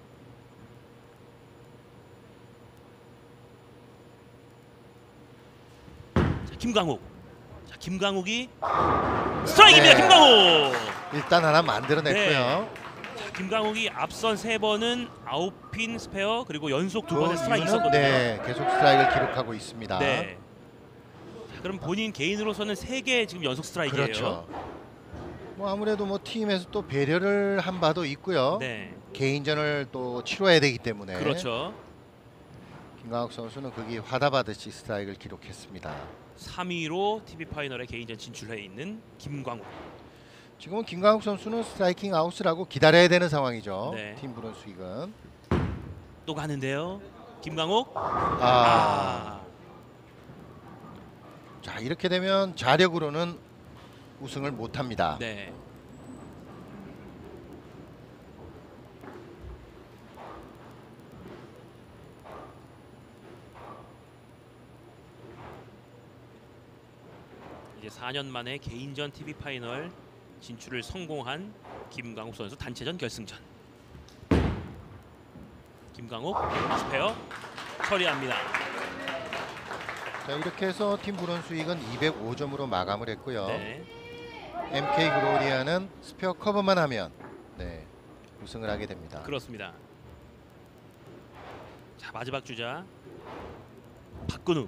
자, 김광욱. 자, 김광욱이 스트라이크입니다. 네. 김광욱. 일단 하나 만들어냈고요. 자, 김광욱이 앞선 3번은 아웃핀 스페어 그리고 연속 2번의 그 스트라이크 이유는 있었거든요. 네, 계속 스트라이크를 기록하고 있습니다. 네. 자, 그럼 본인 개인으로서는 3개 지금 연속 스트라이크예요. 그렇죠. 뭐 아무래도 뭐 팀에서 또 배려를 한 바도 있고요. 네. 개인전을 또 치러야 되기 때문에 그렇죠. 김광욱 선수는 거기 화답하듯이 스트라이크를 기록했습니다. 3위로 TV 파이널에 개인전 진출해 있는 김광욱. 지금은 김광욱 선수는 스트라이킹 아웃을 기다려야 되는 상황이죠. 네. 팀 브론스윅은. 또 가는데요. 김광욱. 아. 자, 이렇게 되면 자력으로는 우승을 못합니다. 네. 이제 4년 만에 개인전 TV 파이널 진출을 성공한 김광욱 선수 단체전 결승전. 김광욱 스페어 처리합니다. 자, 이렇게 해서 팀 브론스윅은 205점으로 마감을 했고요. 네. MK 글로리아는 스페어 커버만 하면 네, 우승을 하게 됩니다. 그렇습니다. 자, 마지막 주자 박근우.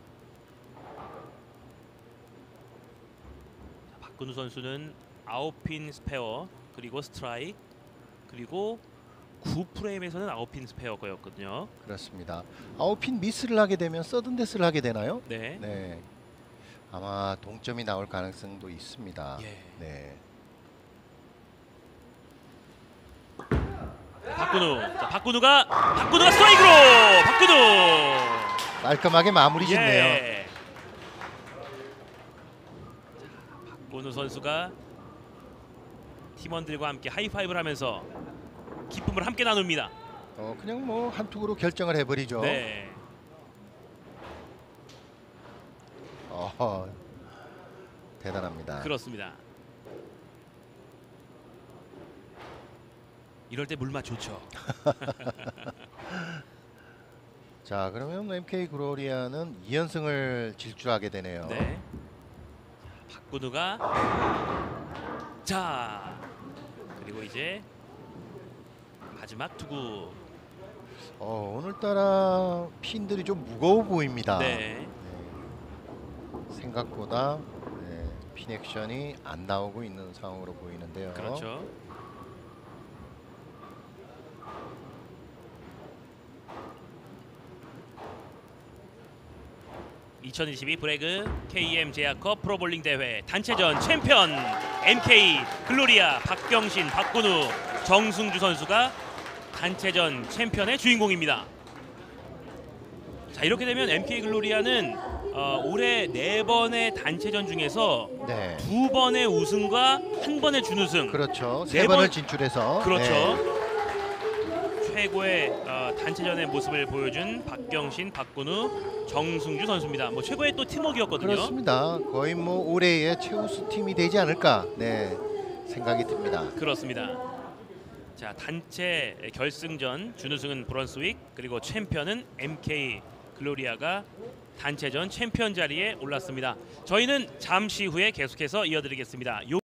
자, 박근우 선수는 아웃핀 스페어 그리고 스트라이크 그리고 9프레임에서는 아웃핀 스페어였거든요. 그렇습니다. 아웃핀 미스를 하게 되면 서든 데스를 하게 되나요? 네. 네. 아마 동점이 나올 가능성도 있습니다. 예. 네. 박근우. 자, 박근우가 스트라이크로 박근우. 깔끔하게 마무리 짓네요. 예. 자, 박근우 선수가 팀원들과 함께 하이파이브를 하면서 기쁨을 함께 나눕니다. 그냥 뭐 한 투구로 결정을 해버리죠. 네. 대단합니다. 그렇습니다. 이럴 때 물맛 좋죠. 자, 그러면 MK 글로리아는 2연승을 질주하게 되네요. 네. 자, 박근우가 자 그리고 이제 마지막 투구. 오늘따라 핀들이 좀 무거워 보입니다. 네. 생각보다 핀 액션이 안 나오고 있는 상황으로 보이는데요. 그렇죠. (2022) 브래그 KM 제약컵 프로볼링 대회 단체전 챔피언 MK 글로리아 박경신, 박근우, 정승주 선수가 단체전 챔피언의 주인공입니다. 자, 이렇게 되면 MK 글로리아는 올해 4번의 단체전 중에서 네. 2번의 우승과 1번의 준우승. 그렇죠. 네 3번을 번- 진출해서 그렇죠. 네. 최고의 단체전의 모습을 보여준 박경신, 박근우, 정승주 선수입니다. 뭐 최고의 또 팀워크였거든요. 그렇습니다. 거의 뭐 올해의 최우수 팀이 되지 않을까 생각이 듭니다. 그렇습니다. 자, 단체 결승전 준우승은 브런스윅 그리고 챔피언은 MK 글로리아가 단체전 챔피언 자리에 올랐습니다. 저희는 잠시 후에 계속해서 이어드리겠습니다.